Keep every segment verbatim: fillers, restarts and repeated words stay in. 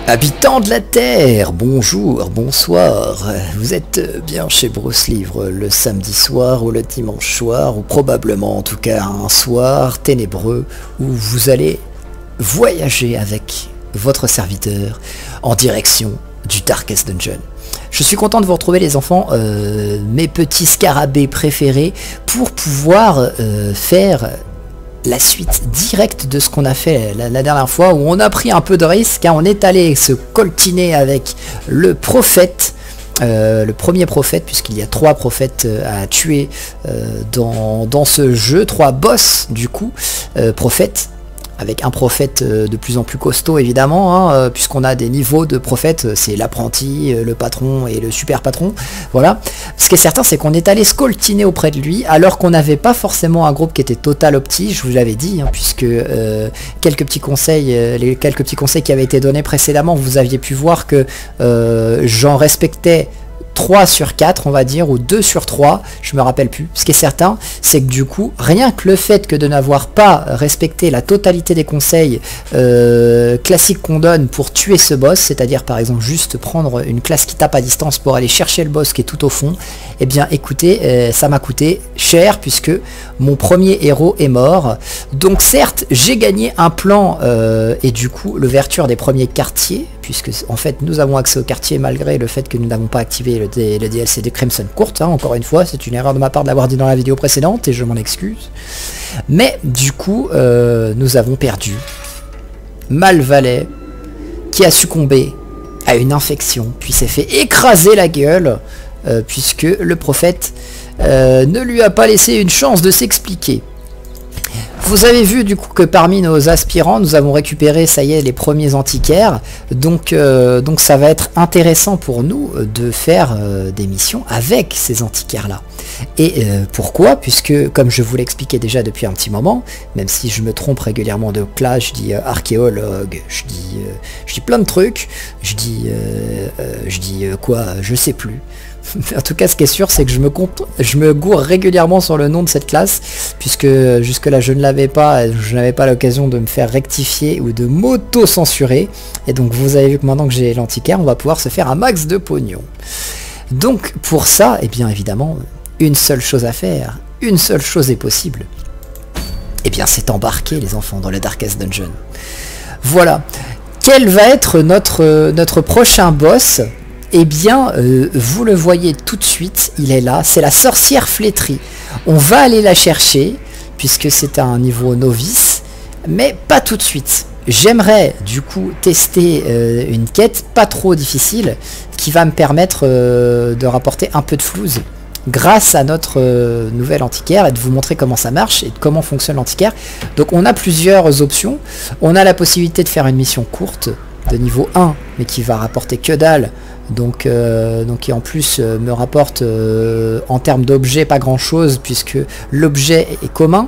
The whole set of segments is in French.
Habitants de la Terre, bonjour, bonsoir, vous êtes bien chez Bruce Livre le samedi soir ou le dimanche soir, ou probablement en tout cas un soir ténébreux où vous allez voyager avec votre serviteur en direction du Darkest Dungeon. Je suis content de vous retrouver les enfants, euh, mes petits scarabées préférés, pour pouvoir euh, faire la suite directe de ce qu'on a fait la, la dernière fois, où on a pris un peu de risque, hein, on est allé se coltiner avec le prophète, euh, le premier prophète, puisqu'il y a trois prophètes euh, à tuer euh, dans, dans ce jeu, trois boss du coup, euh, prophètes, avec un prophète euh, de plus en plus costaud évidemment, hein, euh, puisqu'on a des niveaux de prophètes, c'est l'apprenti, euh, le patron et le super patron, voilà. Ce qui est certain, c'est qu'on est allé scoltiner auprès de lui, alors qu'on n'avait pas forcément un groupe qui était total opti, je vous l'avais dit, hein, puisque euh, quelques petits conseils, euh, les quelques petits conseils qui avaient été donnés précédemment, vous aviez pu voir que euh, j'en respectais trois sur quatre on va dire, ou deux sur trois, je me rappelle plus. Ce qui est certain, c'est que du coup, rien que le fait que de n'avoir pas respecté la totalité des conseils euh, classiques qu'on donne pour tuer ce boss, c'est-à-dire par exemple juste prendre une classe qui tape à distance pour aller chercher le boss qui est tout au fond, eh bien écoutez, euh, ça m'a coûté cher puisque mon premier héros est mort. Donc certes, j'ai gagné un plan euh, et du coup l'ouverture des premiers quartiers, puisque en fait nous avons accès au quartier malgré le fait que nous n'avons pas activé le, D le D L C de Crimson Court, hein, encore une fois c'est une erreur de ma part de l'avoir dit dans la vidéo précédente et je m'en excuse. Mais du coup euh, nous avons perdu Malvalet, qui a succombé à une infection puis s'est fait écraser la gueule euh, puisque le prophète euh, ne lui a pas laissé une chance de s'expliquer. Vous avez vu du coup que parmi nos aspirants, nous avons récupéré, ça y est, les premiers antiquaires. Donc, euh, donc ça va être intéressant pour nous de faire euh, des missions avec ces antiquaires-là. Et euh, pourquoi? Puisque, comme je vous l'expliquais déjà depuis un petit moment, même si je me trompe régulièrement de classe, je dis euh, archéologue, je dis, euh, je dis plein de trucs, je dis, euh, euh, je dis euh, quoi, je sais plus. En tout cas, ce qui est sûr, c'est que je me, compte, je me gourre régulièrement sur le nom de cette classe, puisque jusque-là, je ne l'avais pas, je n'avais pas l'occasion de me faire rectifier ou de m'auto-censurer. Et donc, vous avez vu que maintenant que j'ai l'antiquaire, on va pouvoir se faire un max de pognon. Donc, pour ça, eh bien évidemment, une seule chose à faire, une seule chose est possible. Eh bien, c'est embarquer les enfants dans le Darkest Dungeon. Voilà. Quel va être notre, notre prochain boss ? Eh bien, euh, vous le voyez tout de suite, il est là, c'est la sorcière flétrie. On va aller la chercher, puisque c'est un niveau novice, mais pas tout de suite. J'aimerais du coup tester euh, une quête pas trop difficile, qui va me permettre euh, de rapporter un peu de flouze, grâce à notre euh, nouvelle antiquaire, et de vous montrer comment ça marche, et comment fonctionne l'antiquaire. Donc on a plusieurs options. On a la possibilité de faire une mission courte, de niveau un, mais qui va rapporter que dalle, donc, euh, donc qui en plus euh, me rapporte euh, en termes d'objet pas grand chose puisque l'objet est commun.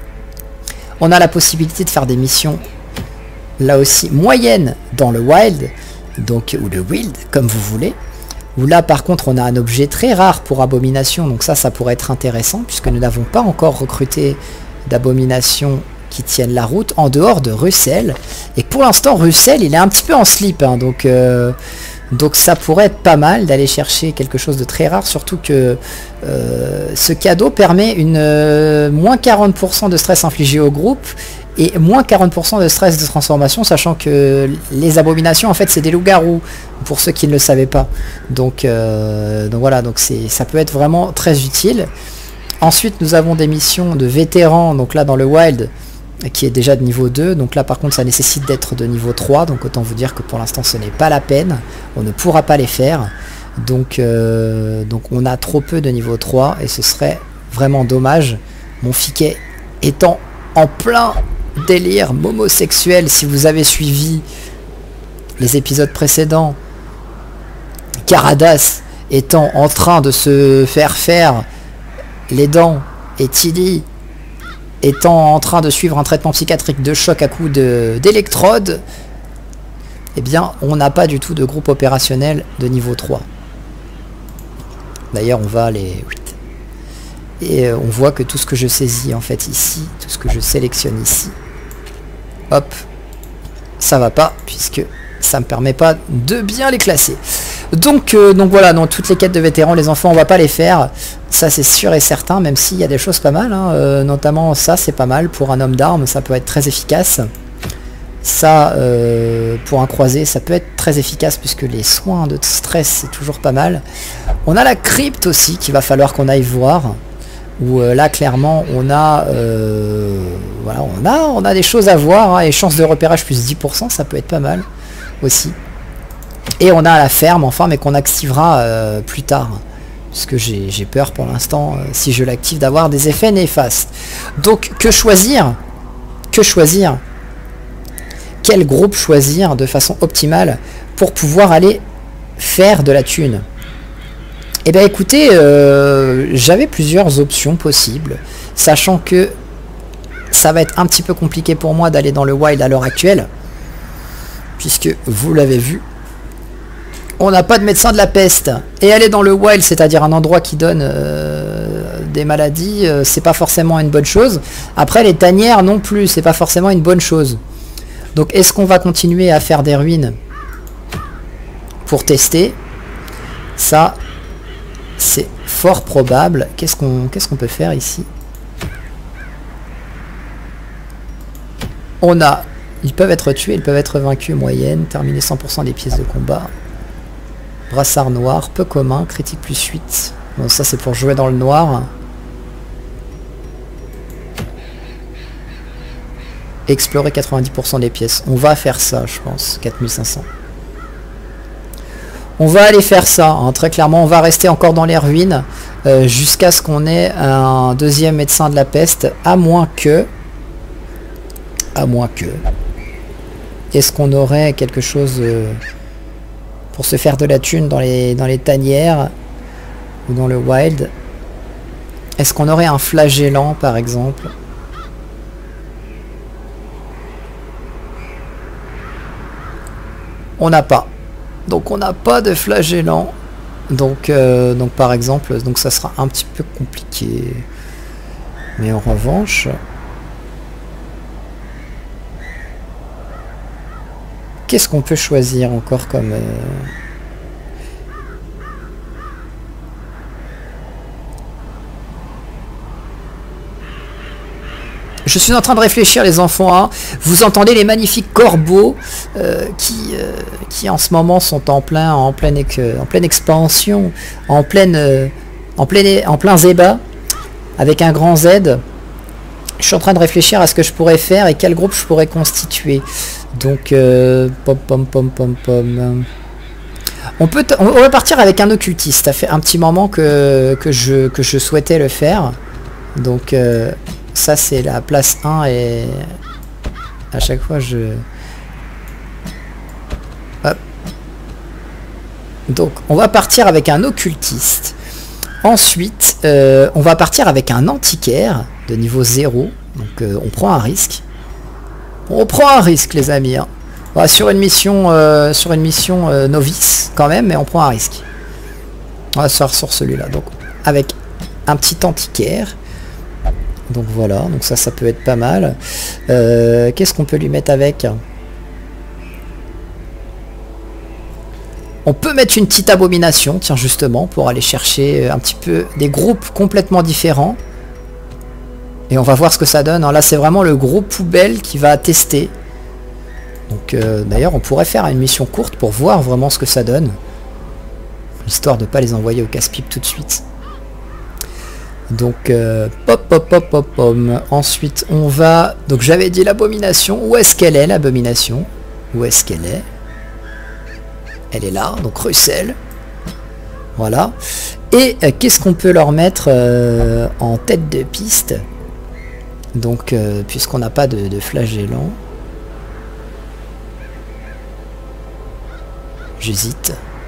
On a la possibilité de faire des missions là aussi moyennes dans le wild, donc ou le wild comme vous voulez, où là par contre on a un objet très rare pour abomination, donc ça ça pourrait être intéressant puisque nous n'avons pas encore recruté d'abomination qui tiennent la route en dehors de Russell, et pour l'instant Russell il est un petit peu en slip, hein, donc euh, donc ça pourrait être pas mal d'aller chercher quelque chose de très rare, surtout que euh, ce cadeau permet une euh, moins quarante pour cent de stress infligé au groupe et moins quarante pour cent de stress de transformation, sachant que les abominations en fait c'est des loups-garous pour ceux qui ne le savaient pas, donc, euh, donc voilà, donc c'est ça peut être vraiment très utile. Ensuite nous avons des missions de vétérans, donc là dans le wild, qui est déjà de niveau deux, donc là par contre ça nécessite d'être de niveau trois, donc autant vous dire que pour l'instant ce n'est pas la peine, on ne pourra pas les faire, donc, euh, donc on a trop peu de niveau trois et ce serait vraiment dommage, mon fiquet étant en plein délire homosexuel. Si vous avez suivi les épisodes précédents, Caradas étant en train de se faire faire les dents et Tilly étant en train de suivre un traitement psychiatrique de choc à coups d'électrodes, eh bien on n'a pas du tout de groupe opérationnel de niveau trois. D'ailleurs on va les... Et on voit que tout ce que je saisis en fait ici, tout ce que je sélectionne ici, hop, ça va pas puisque ça me permet pas de bien les classer. Donc, euh, donc voilà, dans toutes les quêtes de vétérans, les enfants, on va pas les faire. Ça, c'est sûr et certain, même s'il y a des choses pas mal. Hein. Euh, notamment, ça, c'est pas mal. Pour un homme d'armes, ça peut être très efficace. Ça, euh, pour un croisé, ça peut être très efficace, puisque les soins de stress, c'est toujours pas mal. On a la crypte aussi, qu'il va falloir qu'on aille voir. Où euh, là, clairement, on a, euh, voilà, on a, on a des choses à voir. Hein, et chance de repérage plus dix pour cent, ça peut être pas mal aussi. Et on a la ferme, enfin, mais qu'on activera euh, plus tard. Parce que j'ai peur pour l'instant, euh, si je l'active, d'avoir des effets néfastes. Donc, que choisir? Que choisir? Quel groupe choisir de façon optimale pour pouvoir aller faire de la thune? Eh bien, écoutez, euh, j'avais plusieurs options possibles, sachant que ça va être un petit peu compliqué pour moi d'aller dans le wild à l'heure actuelle, puisque, vous l'avez vu, on n'a pas de médecin de la peste. Et aller dans le wild, c'est-à-dire un endroit qui donne euh, des maladies, euh, c'est pas forcément une bonne chose. Après, les tanières non plus, c'est pas forcément une bonne chose. Donc, est-ce qu'on va continuer à faire des ruines pour tester? Ça, c'est fort probable. Qu'est-ce qu'on qu'est-ce qu'on peut faire ici? On a... Ils peuvent être tués, ils peuvent être vaincus, moyenne, terminer cent pour cent des pièces de combat. Brassard noir, peu commun, critique plus huit. Bon, ça c'est pour jouer dans le noir. Explorer quatre-vingt-dix pour cent des pièces. On va faire ça, je pense. quatre mille cinq cents. On va aller faire ça. Hein. Très clairement, on va rester encore dans les ruines euh, jusqu'à ce qu'on ait un deuxième médecin de la peste. À moins que... À moins que... Est-ce qu'on aurait quelque chose... Euh, pour se faire de la thune dans les, dans les tanières ou dans le wild? Est-ce qu'on aurait un flagellant par exemple? On n'a pas. Donc on n'a pas de flagellant. Donc, euh, donc par exemple, donc ça sera un petit peu compliqué. Mais en revanche... Qu'est-ce qu'on peut choisir encore comme... Euh... Je suis en train de réfléchir, les enfants. Hein. Vous entendez les magnifiques corbeaux euh, qui, euh, qui en ce moment sont en plein, en pleine, en pleine expansion, en pleine, euh, en plein, en plein zéba, avec un grand Z. Je suis en train de réfléchir à ce que je pourrais faire et quel groupe je pourrais constituer. Donc, euh, pom pom pom pom pom. On peut, on va partir avec un occultiste. Ça fait un petit moment que que je que je souhaitais le faire. Donc, euh, ça c'est la place un et à chaque fois je. Hop. Donc, on va partir avec un occultiste. Ensuite, euh, on va partir avec un antiquaire de niveau zéro. Donc, euh, on prend un risque. On prend un risque, les amis. Hein. Voilà, sur une mission, euh, sur une mission euh, novice, quand même, mais on prend un risque. On va sur, sur celui-là. Donc, avec un petit antiquaire. Donc voilà, donc ça, ça peut être pas mal. Euh, Qu'est-ce qu'on peut lui mettre avec? On peut mettre une petite abomination, tiens, justement, pour aller chercher un petit peu des groupes complètement différents. Et on va voir ce que ça donne. Là, c'est vraiment le gros poubelle qui va tester. Donc, euh, d'ailleurs, on pourrait faire une mission courte pour voir vraiment ce que ça donne. Histoire de ne pas les envoyer au casse-pipe tout de suite. Donc, euh, pop, pop, pop, pop, pop. Ensuite, on va... Donc, j'avais dit l'abomination. Où est-ce qu'elle est, l'abomination? Où est-ce qu'elle est? Elle est là, donc Russell. Voilà. Et euh, qu'est-ce qu'on peut leur mettre euh, en tête de piste? Donc, euh, puisqu'on n'a pas de, de flagellant, j'hésite.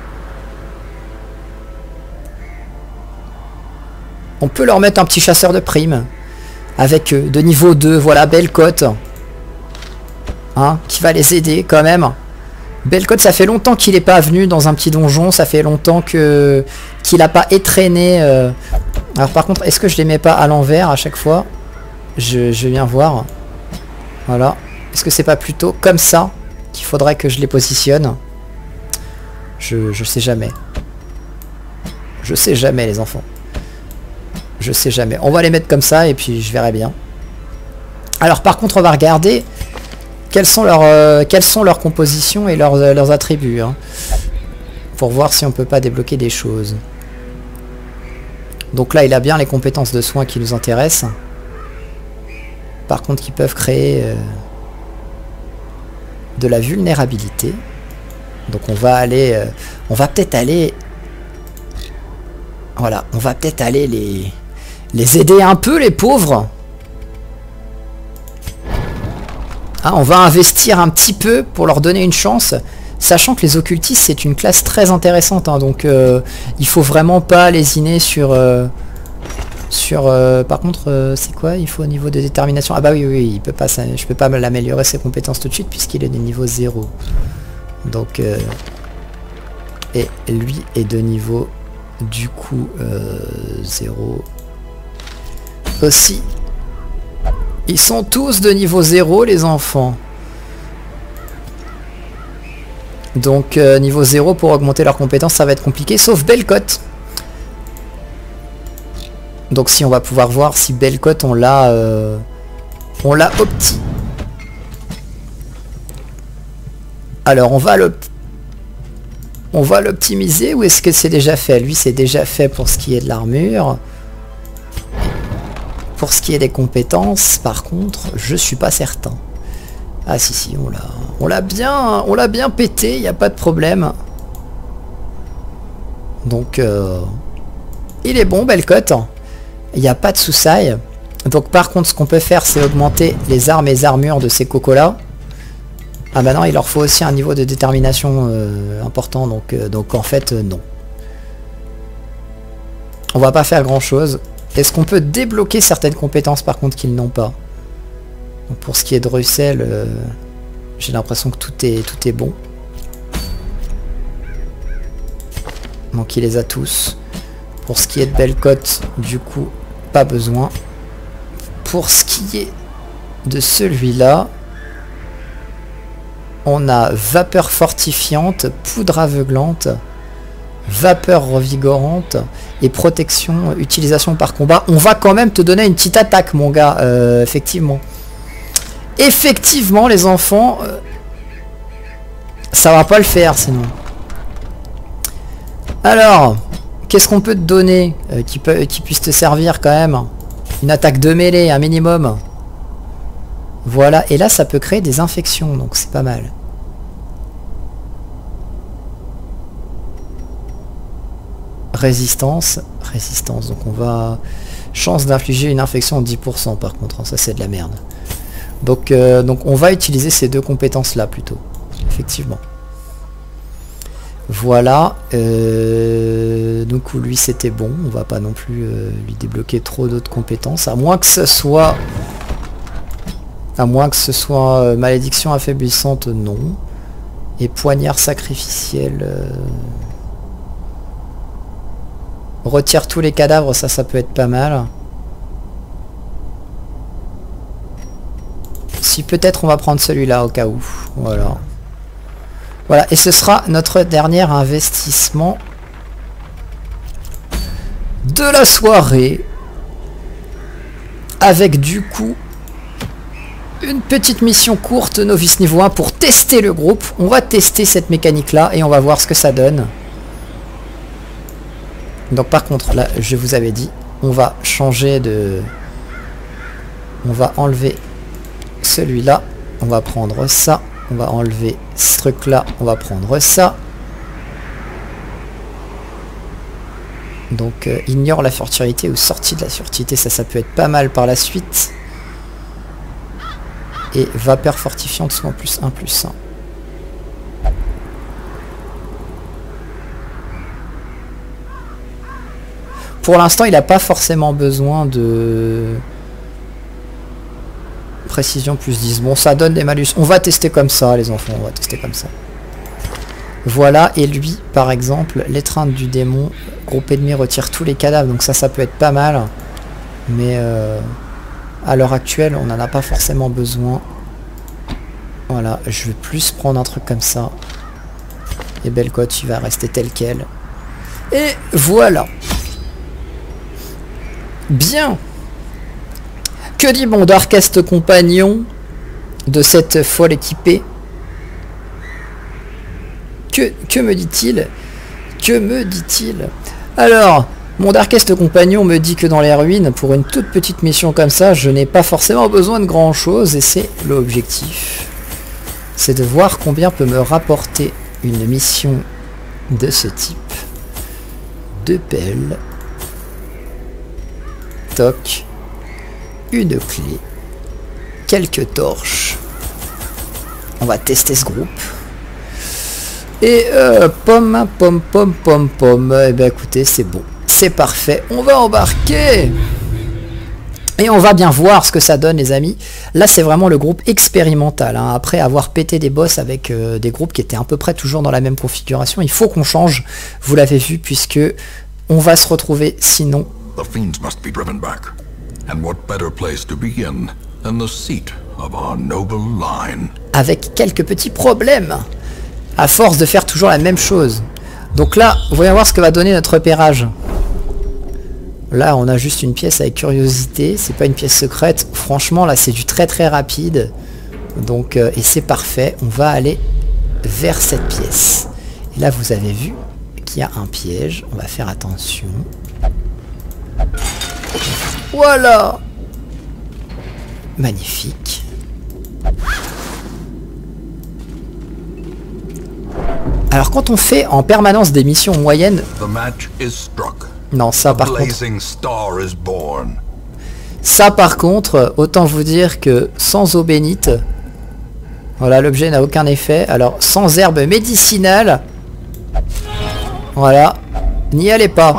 On peut leur mettre un petit chasseur de primes avec eux, de niveau deux, voilà, Belcote. Hein, qui va les aider quand même. Belcote, ça fait longtemps qu'il n'est pas venu dans un petit donjon, ça fait longtemps que qu'il n'a pas étraîné. Euh... Alors par contre, est-ce que je les mets pas à l'envers à chaque fois? je, je viens voir. Voilà. Est-ce que c'est pas plutôt comme ça qu'il faudrait que je les positionne. Je, je sais jamais. Je sais jamais les enfants. Je sais jamais. On va les mettre comme ça et puis je verrai bien. Alors par contre on va regarder quelles sont leurs, euh, quelles sont leurs compositions et leurs, euh, leurs attributs. Hein, pour voir si on peut pas débloquer des choses. Donc là il a bien les compétences de soins qui nous intéressent. Par contre qui peuvent créer euh, de la vulnérabilité. Donc on va aller... Euh, on va peut-être aller... Voilà, on va peut-être aller les, les aider un peu les pauvres. Hein, on va investir un petit peu pour leur donner une chance. Sachant que les occultistes c'est une classe très intéressante. Hein, donc euh, il faut vraiment pas lésiner sur... Euh, sur euh, par contre euh, c'est quoi il faut au niveau de détermination? Ah bah oui oui, il peut pas, ça, je peux pas l'améliorer ses compétences tout de suite puisqu'il est de niveau zéro. Donc euh, et lui est de niveau du coup euh, zéro aussi. Ils sont tous de niveau zéro les enfants. Donc euh, niveau zéro pour augmenter leurs compétences ça va être compliqué sauf Belcotte. Donc si on va pouvoir voir si Belcotte on l'a euh, on l'a opti. Alors on va le on va l'optimiser ou est-ce que c'est déjà fait? Lui c'est déjà fait pour ce qui est de l'armure. Pour ce qui est des compétences par contre je suis pas certain. Ah si si on l'a on l'a bien on l'a bien pété, il n'y a pas de problème. Donc euh, il est bon Belcotte. Il n'y a pas de soucis. Donc par contre ce qu'on peut faire c'est augmenter les armes et les armures de ces cocos là. Ah bah non il leur faut aussi un niveau de détermination euh, important donc, euh, donc en fait euh, non. On va pas faire grand chose. Est-ce qu'on peut débloquer certaines compétences par contre qu'ils n'ont pas? Donc, pour ce qui est de Russell euh, j'ai l'impression que tout est, tout est bon. Donc il les a tous. Pour ce qui est de Belcotte du coup pas besoin. Pour ce qui est de celui-là, on a vapeur fortifiante, poudre aveuglante, vapeur revigorante et protection, utilisation par combat. On va quand même te donner une petite attaque mon gars, euh, effectivement. Effectivement les enfants, euh, ça va pas le faire sinon. Alors, qu'est-ce qu'on peut te donner euh, qui, peut, qui puisse te servir quand même? Une attaque de mêlée, un minimum. Voilà, et là ça peut créer des infections, donc c'est pas mal. Résistance, résistance, donc on va... Chance d'infliger une infection de dix pour cent par contre, ça c'est de la merde. Donc, euh, donc on va utiliser ces deux compétences là plutôt, effectivement. Voilà, euh, donc lui c'était bon, on va pas non plus euh, lui débloquer trop d'autres compétences, à moins que ce soit... À moins que ce soit euh, malédiction affaiblissante, non. Et poignard sacrificiel... Euh... Retire tous les cadavres, ça, ça peut être pas mal. Si peut-être on va prendre celui-là au cas où, voilà. Voilà, et ce sera notre dernier investissement de la soirée. Avec du coup une petite mission courte novice niveau un pour tester le groupe. On va tester cette mécanique là et on va voir ce que ça donne. Donc par contre là je vous avais dit, on va changer de... On va enlever celui-là. On va prendre ça. On va enlever ce truc là, on va prendre ça. Donc euh, ignore la furtivité ou sortie de la furtivité, ça ça peut être pas mal par la suite. Et vapeur fortifiante soit en plus un plus un. Pour l'instant il n'a pas forcément besoin de... Précision plus dix. Bon, ça donne des malus. On va tester comme ça, les enfants. On va tester comme ça. Voilà. Et lui, par exemple, l'étreinte du démon. Groupe ennemi retire tous les cadavres. Donc ça, ça peut être pas mal. Mais euh, à l'heure actuelle, on n'en a pas forcément besoin. Voilà, je vais plus prendre un truc comme ça. Et Bellecote, tu vas rester tel quel. Et voilà. Bien. Que dit mon darkest compagnon de cette folle équipée? Que, que me dit-il? Que me dit-il? Alors, mon darkest compagnon me dit que dans les ruines, pour une toute petite mission comme ça, je n'ai pas forcément besoin de grand chose, et c'est l'objectif. C'est de voir combien peut me rapporter une mission de ce type. Deux pelles. Toc. Une clé. Quelques torches. On va tester ce groupe. Et euh, pomme, pomme, pomme, pomme, pomme. Eh bien écoutez, c'est bon. C'est parfait. On va embarquer. Et on va bien voir ce que ça donne, les amis. Là, c'est vraiment le groupe expérimental. Hein. Après avoir pété des boss avec euh, des groupes qui étaient à peu près toujours dans la même configuration, il faut qu'on change. Vous l'avez vu, puisque on va se retrouver sinon. The fiends must be driven back. And what better place to begin than the seat of our noble line. Avec quelques petits problèmes. À force de faire toujours la même chose. Donc là, voyons voir ce que va donner notre repérage. Là, on a juste une pièce avec curiosité. C'est pas une pièce secrète. Franchement, là, c'est du très très rapide. Donc, euh, et c'est parfait. On va aller vers cette pièce. Et là, vous avez vu qu'il y a un piège. On va faire attention. Voilà. Magnifique. Alors, quand on fait en permanence des missions moyennes... The match is struck. Non, ça par contre... Star is born. Ça par contre, autant vous dire que sans eau bénite, voilà, l'objet n'a aucun effet. Alors, sans herbe médicinale, voilà, n'y allez pas.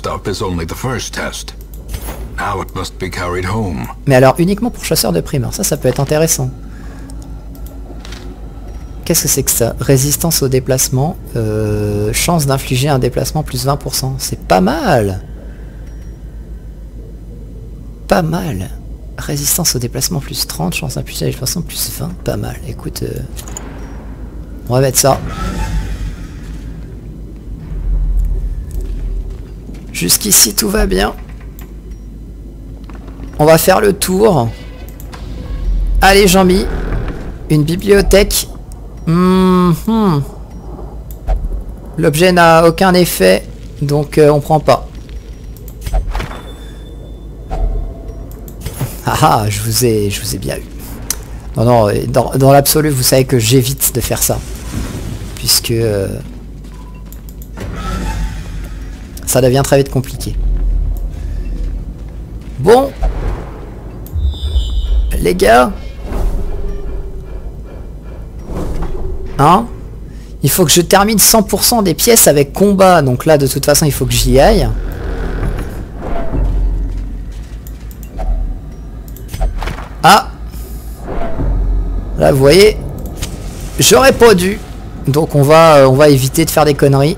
Mais alors, uniquement pour chasseurs de primes, ça, ça peut être intéressant. Qu'est-ce que c'est que ça? Résistance au déplacement, euh, chance d'infliger un déplacement plus vingt pour cent. C'est pas mal. Pas mal. Résistance au déplacement plus trente, chance d'infliger un déplacement plus vingt. Pas mal. Écoute, euh, on va mettre ça. Jusqu'ici, tout va bien. On va faire le tour. Allez, Jean-Mi. Une bibliothèque. Mmh. L'objet n'a aucun effet, donc euh, on prend pas. Ah ah, je vous ai, je vous ai bien eu. Non, non, dans, dans l'absolu, vous savez que j'évite de faire ça. Puisque... Euh, ça devient très vite compliqué. Bon. Les gars... Hein, il faut que je termine cent pour cent des pièces avec combat. Donc là, de toute façon, il faut que j'y aille. Ah. Là, vous voyez, j'aurais pas dû. Donc on va, euh, on va éviter de faire des conneries.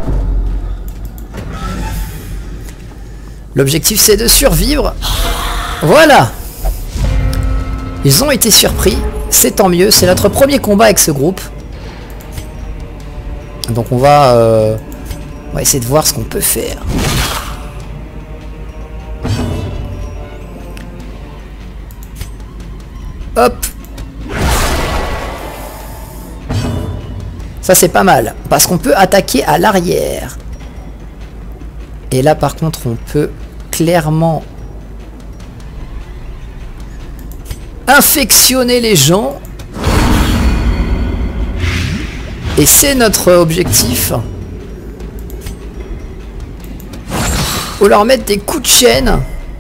L'objectif, c'est de survivre. Voilà. Ils ont été surpris. C'est tant mieux. C'est notre premier combat avec ce groupe. Donc on va, euh, on va essayer de voir ce qu'on peut faire. Hop. Ça c'est pas mal. Parce qu'on peut attaquer à l'arrière. Et là par contre on peut clairement infectionner les gens. Et c'est notre objectif. Ou leur mettre des coups de chaîne.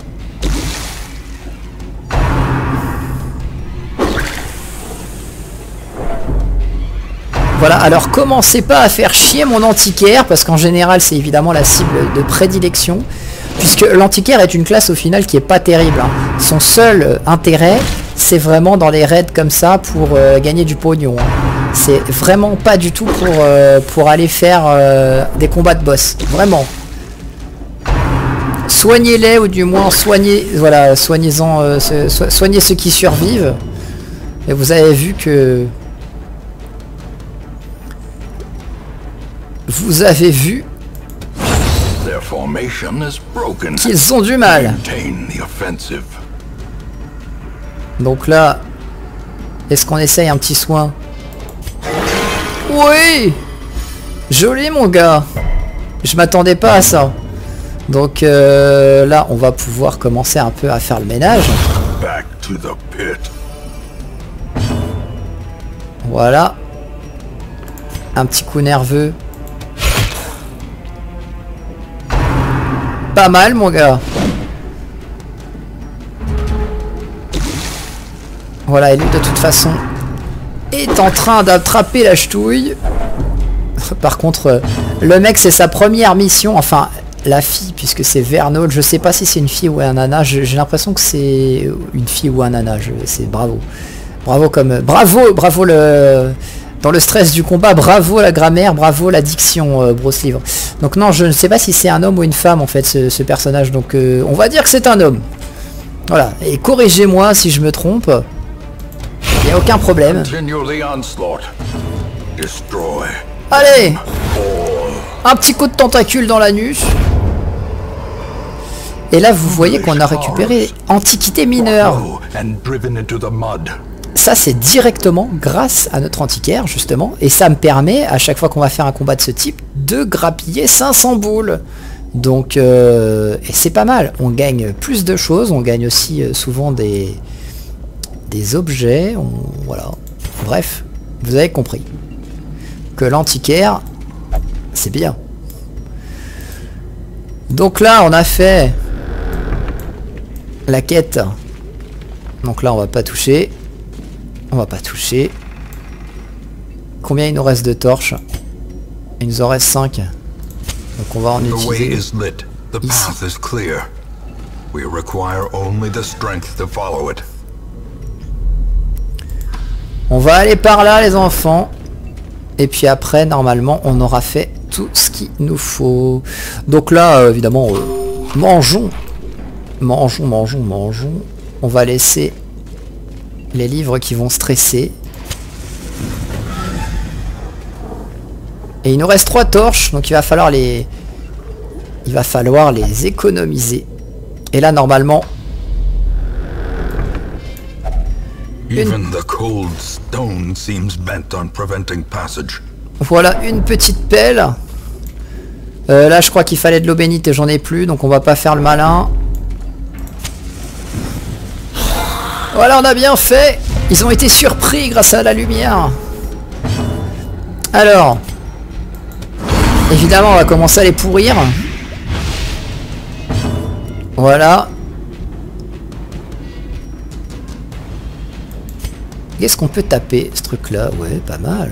Voilà, alors commencez pas à faire chier mon antiquaire, parce qu'en général c'est évidemment la cible de prédilection. Puisque l'antiquaire est une classe au final qui est pas terrible. Hein. Son seul euh, intérêt, c'est vraiment dans les raids comme ça pour euh, gagner du pognon. Hein. C'est vraiment pas du tout pour, euh, pour aller faire euh, des combats de boss. Vraiment. Soignez-les, ou du moins soignez, voilà, soignez-en, euh, so, soignez ceux qui survivent. Et vous avez vu que... Vous avez vu qu'ils ont du mal. Donc là, est-ce qu'on essaye un petit soin? Oui! Joli mon gars! Je m'attendais pas à ça. Donc euh, là, on va pouvoir commencer un peu à faire le ménage. Voilà. Un petit coup nerveux. Pas mal mon gars. Voilà, et lui de toute façon est en train d'attraper la ch'touille. Par contre, le mec c'est sa première mission, enfin la fille puisque c'est Vernol, je sais pas si c'est une fille ou un nana, j'ai l'impression que c'est une fille ou un nana, c'est bravo. Bravo comme... Bravo, bravo le... Dans le stress du combat, bravo la grammaire, bravo la diction, euh, Brosse Livre. Donc non, je ne sais pas si c'est un homme ou une femme en fait ce, ce personnage, donc euh, on va dire que c'est un homme. Voilà, et corrigez-moi si je me trompe. Il n'y a aucun problème. Allez! Un petit coup de tentacule dans l'anus. Et là, vous voyez qu'on a récupéré Antiquité mineure. Ça, c'est directement grâce à notre antiquaire, justement. Et ça me permet, à chaque fois qu'on va faire un combat de ce type, de grappiller cinq cents boules. Donc, euh, et c'est pas mal. On gagne plus de choses. On gagne aussi euh, souvent des, des objets. On, voilà. Bref, vous avez compris. Que l'antiquaire, c'est bien. Donc là, on a fait la quête. Donc là, on va pas toucher. On va pas toucher. Combien il nous reste de torches? Il nous en reste cinq. Donc on va en utiliser. Ici. On va aller par là les enfants. Et puis après normalement on aura fait tout ce qu'il nous faut. Donc là euh, évidemment euh, mangeons. Mangeons, mangeons, mangeons. On va laisser les livres qui vont stresser. Et il nous reste trois torches, donc il va falloir les... Il va falloir les économiser. Et là normalement... Une... Voilà une petite pelle. Euh, là je crois qu'il fallait de l'eau bénite et j'en ai plus, donc on va pas faire le malin. Voilà, on a bien fait. Ils ont été surpris grâce à la lumière. Alors, évidemment, on va commencer à les pourrir. Voilà. Qu'est-ce qu'on peut taper, ce truc-là? Ouais, pas mal.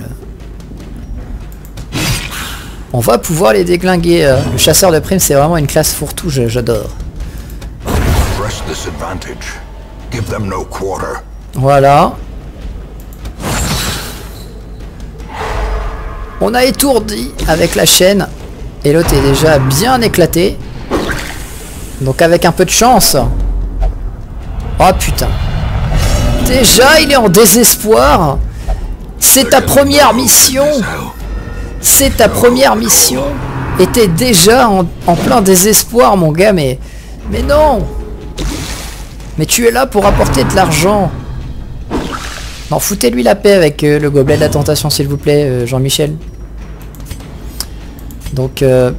On va pouvoir les déglinguer. Le chasseur de primes, c'est vraiment une classe fourre-tout, j'adore. Voilà. On a étourdi avec la chaîne. Et l'autre est déjà bien éclaté. Donc avec un peu de chance. Oh putain. Déjà il est en désespoir. C'est ta première mission. C'est ta première mission. Et t'es déjà en, en plein désespoir mon gars. Mais, mais non. Mais tu es là pour apporter de l'argent. Non, foutez-lui la paix avec euh, le gobelet de la tentation, s'il vous plaît, euh, Jean-Michel. Donc, euh...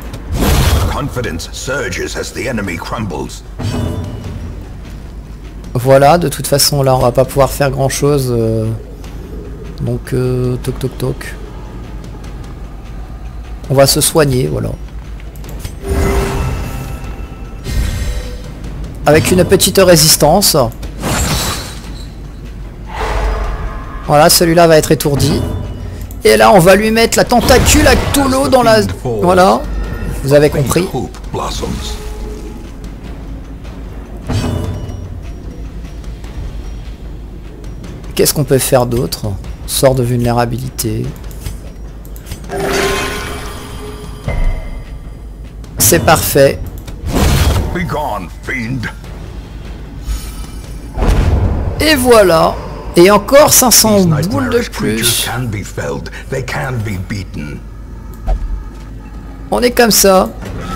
voilà, de toute façon, là, on va pas pouvoir faire grand-chose. Euh... Donc, euh, toc, toc, toc. On va se soigner, voilà. Avec une petite résistance. Voilà, celui-là va être étourdi. Et là, on va lui mettre la tentacule à Cthulhu dans la... Voilà. Vous avez compris. Qu'est-ce qu'on peut faire d'autre? Sort de vulnérabilité. C'est parfait. Et voilà. Et encore cinq cents These boules de nightmarish creatures plus. can be felled. They can be beaten. On est comme ça.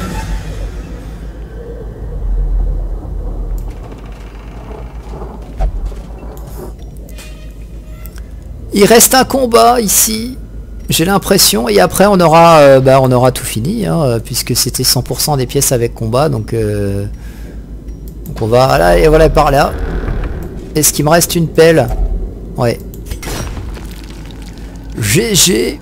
Il reste un combat ici. J'ai l'impression. Et après on aura euh, bah, on aura tout fini. Hein, puisque c'était cent pour cent des pièces avec combat. Donc, euh, donc on va là et voilà par là. Est-ce qu'il me reste une pelle? Ouais. G G.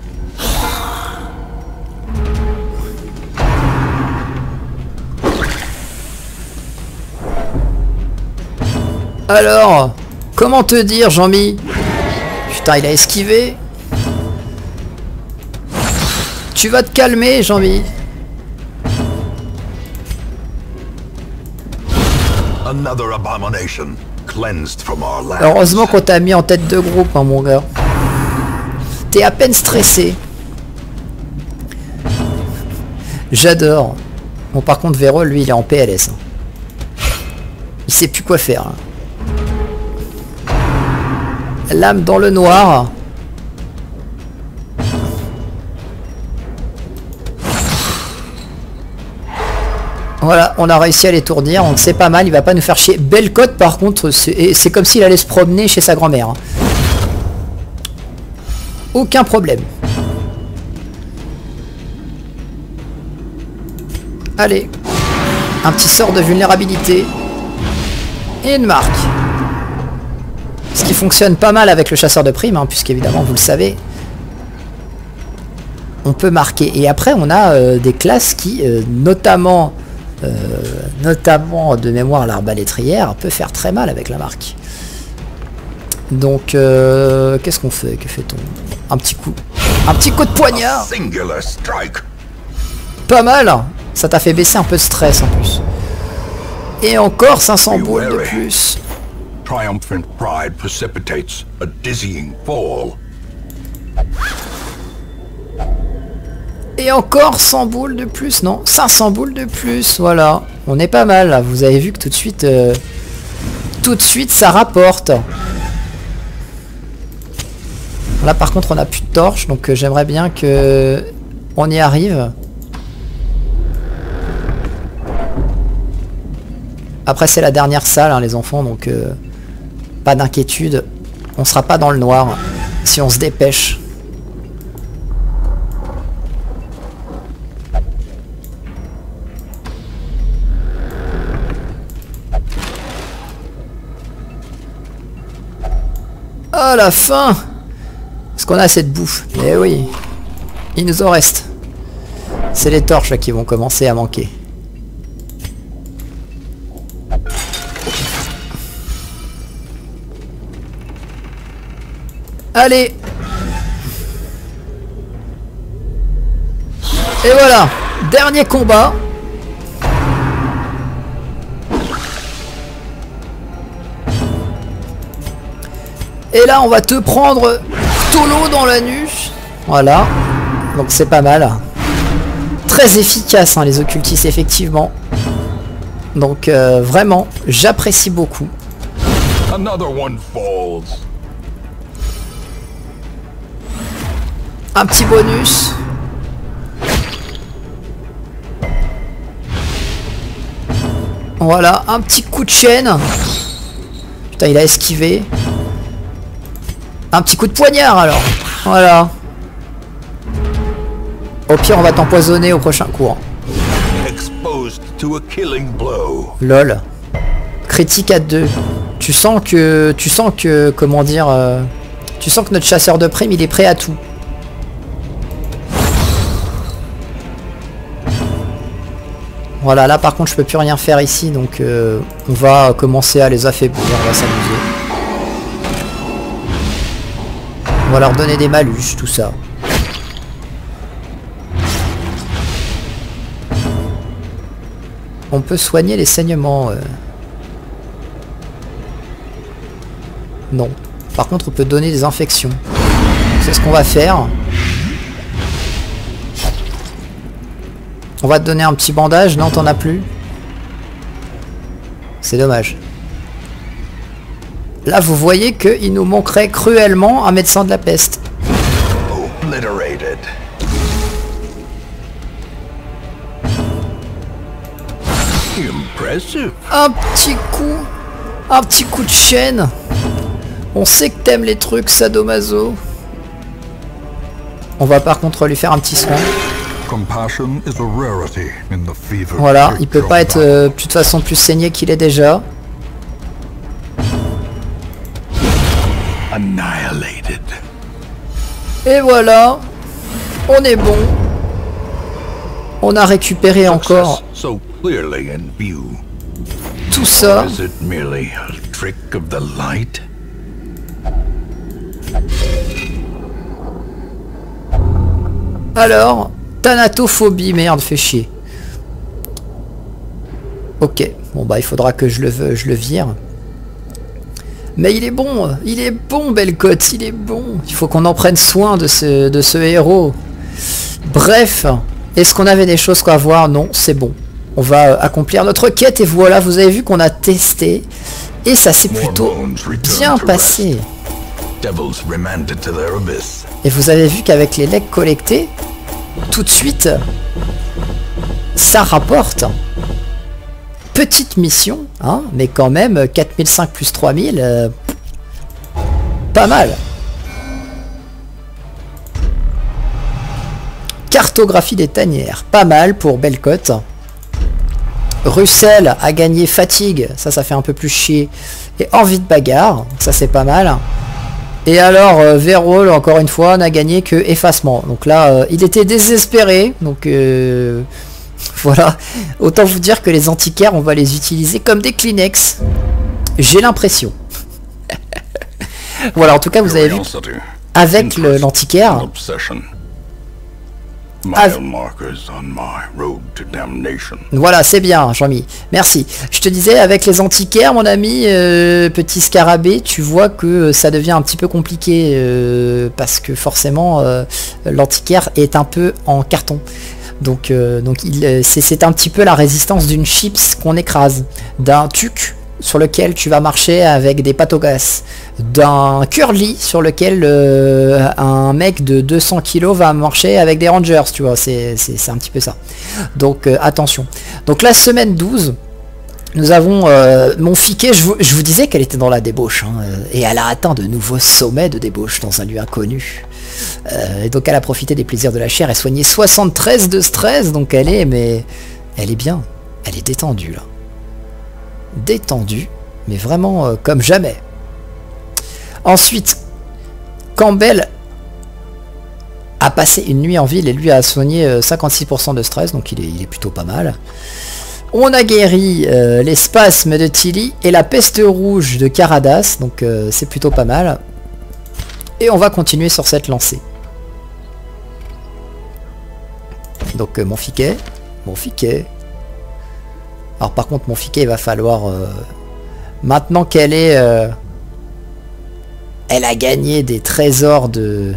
Alors, comment te dire, Jean-Mi? Putain, il a esquivé. Tu vas te calmer, Jean-Mi. Another abomination cleansed from our lands. Heureusement qu'on t'a mis en tête de groupe, hein, mon gars. T'es à peine stressé. J'adore. Bon, par contre, Véro, lui, il est en P L S. Hein. Il sait plus quoi faire. Hein. L'âme dans le noir. Voilà, on a réussi à l'étourdir, donc c'est pas mal, il va pas nous faire chier. Belle cote par contre, c'est comme s'il allait se promener chez sa grand-mère. Aucun problème. Allez, un petit sort de vulnérabilité. Et une marque. Ce qui fonctionne pas mal avec le chasseur de primes, hein, puisqu'évidemment, vous le savez, on peut marquer. Et après, on a euh, des classes qui, euh, notamment... Euh, notamment de mémoire l'arbalétrière peut faire très mal avec la marque. Donc euh, qu'est-ce qu'on fait? Que fait-on? Un petit coup. Un petit coup de poignard. Pas mal. Ça t'a fait baisser un peu de stress en plus. Et encore cinq cents boules de plus. Triumphant pride precipitates a dizzying fall. Et encore cent boules de plus, non, cinq cents boules de plus, voilà. On est pas mal, là. Vous avez vu que tout de suite, euh, tout de suite, ça rapporte. Là, par contre, on n'a plus de torche, donc euh, j'aimerais bien que on y arrive. Après, c'est la dernière salle, hein, les enfants, donc euh, pas d'inquiétude. On sera pas dans le noir si on se dépêche. À la fin. Est-ce qu'on a assez de bouffe? Eh oui. Il nous en reste. C'est les torches là, qui vont commencer à manquer. Allez. Et voilà. Dernier combat. Et là, on va te prendre Tolo dans la nuque. Voilà. Donc c'est pas mal. Très efficace, hein, les occultistes, effectivement. Donc euh, vraiment, j'apprécie beaucoup. Another one falls. Un petit bonus. Voilà, un petit coup de chaîne. Putain, il a esquivé. Un petit coup de poignard alors. Voilà. Au pire, on va t'empoisonner au prochain coup. Exposed to a killing blow. Lol. Critique à deux. Tu sens que... Tu sens que... Comment dire... Euh, tu sens que notre chasseur de primes, il est prêt à tout. Voilà, là par contre, je peux plus rien faire ici. Donc, euh, on va commencer à les affaiblir. On va s'amuser. On va leur donner des malus, tout ça. On peut soigner les saignements. Euh... Non. Par contre, on peut donner des infections. C'est ce qu'on va faire. On va te donner un petit bandage. Non, t'en as plus. C'est dommage. Là, vous voyez qu'il nous manquerait cruellement un médecin de la peste. Obliterated. Impressive. Un petit coup, un petit coup de chaîne. On sait que t'aimes les trucs sadomaso. On va par contre lui faire un petit soin. Compassion is a rarity in the fever. Voilà, il peut pas être euh, de toute façon plus saigné qu'il est déjà. Annihilated. Et voilà, on est bon. On a récupéré encore So clearly in view. tout ça. Is it merely a trick of the light? Alors, thanatophobie, merde, fait chier. Ok, bon bah il faudra que je le, je le vire. Mais il est bon, il est bon Belcotte, il est bon. Il faut qu'on en prenne soin de ce, de ce héros. Bref, est-ce qu'on avait des choses à voir? Non, c'est bon. On va accomplir notre quête et voilà, vous avez vu qu'on a testé. Et ça s'est plutôt bien passé. Et vous avez vu qu'avec les legs collectés, tout de suite, ça rapporte. Petite mission, hein, mais quand même quatre mille cinq plus trois mille, euh, pas mal. Cartographie des tanières, pas mal pour Belcotte. Russell a gagné fatigue, ça ça fait un peu plus chier. Et envie de bagarre, ça c'est pas mal. Et alors euh, Verroll, encore une fois, n'a gagné que effacement. Donc là, euh, il était désespéré, donc... Euh, voilà, autant vous dire que les antiquaires, on va les utiliser comme des Kleenex. J'ai l'impression. Voilà, en tout cas, vous avez vu, avec l'antiquaire, Av voilà, c'est bien, Jean-Mi. Merci. Je te disais, avec les antiquaires, mon ami, euh, petit scarabée, tu vois que ça devient un petit peu compliqué, euh, parce que forcément, euh, l'antiquaire est un peu en carton. Donc, euh, donc il, c'est un petit peu la résistance d'une chips qu'on écrase, d'un tuc sur lequel tu vas marcher avec des patogas, d'un curly sur lequel euh, un mec de deux cents kilos va marcher avec des rangers, tu vois, c'est un petit peu ça. Donc euh, attention. Donc la semaine douze, nous avons euh, mon Fiquet, je vous, je vous disais qu'elle était dans la débauche, hein, et elle a atteint de nouveaux sommets de débauche dans un lieu inconnu. Euh, et donc elle a profité des plaisirs de la chair et soigné soixante-treize de stress, donc elle est, mais elle est bien, elle est détendue là. Détendue, mais vraiment euh, comme jamais. Ensuite, Campbell a passé une nuit en ville et lui a soigné euh, cinquante-six pour cent de stress, donc il est, il est plutôt pas mal. On a guéri euh, les spasmes de Tilly et la peste rouge de Caradas, donc euh, c'est plutôt pas mal. Et on va continuer sur cette lancée. Donc euh, mon Fiquet, mon Fiquet. Alors par contre mon Fiquet, il va falloir... Euh, maintenant qu'elle est... Euh, elle a gagné des trésors de...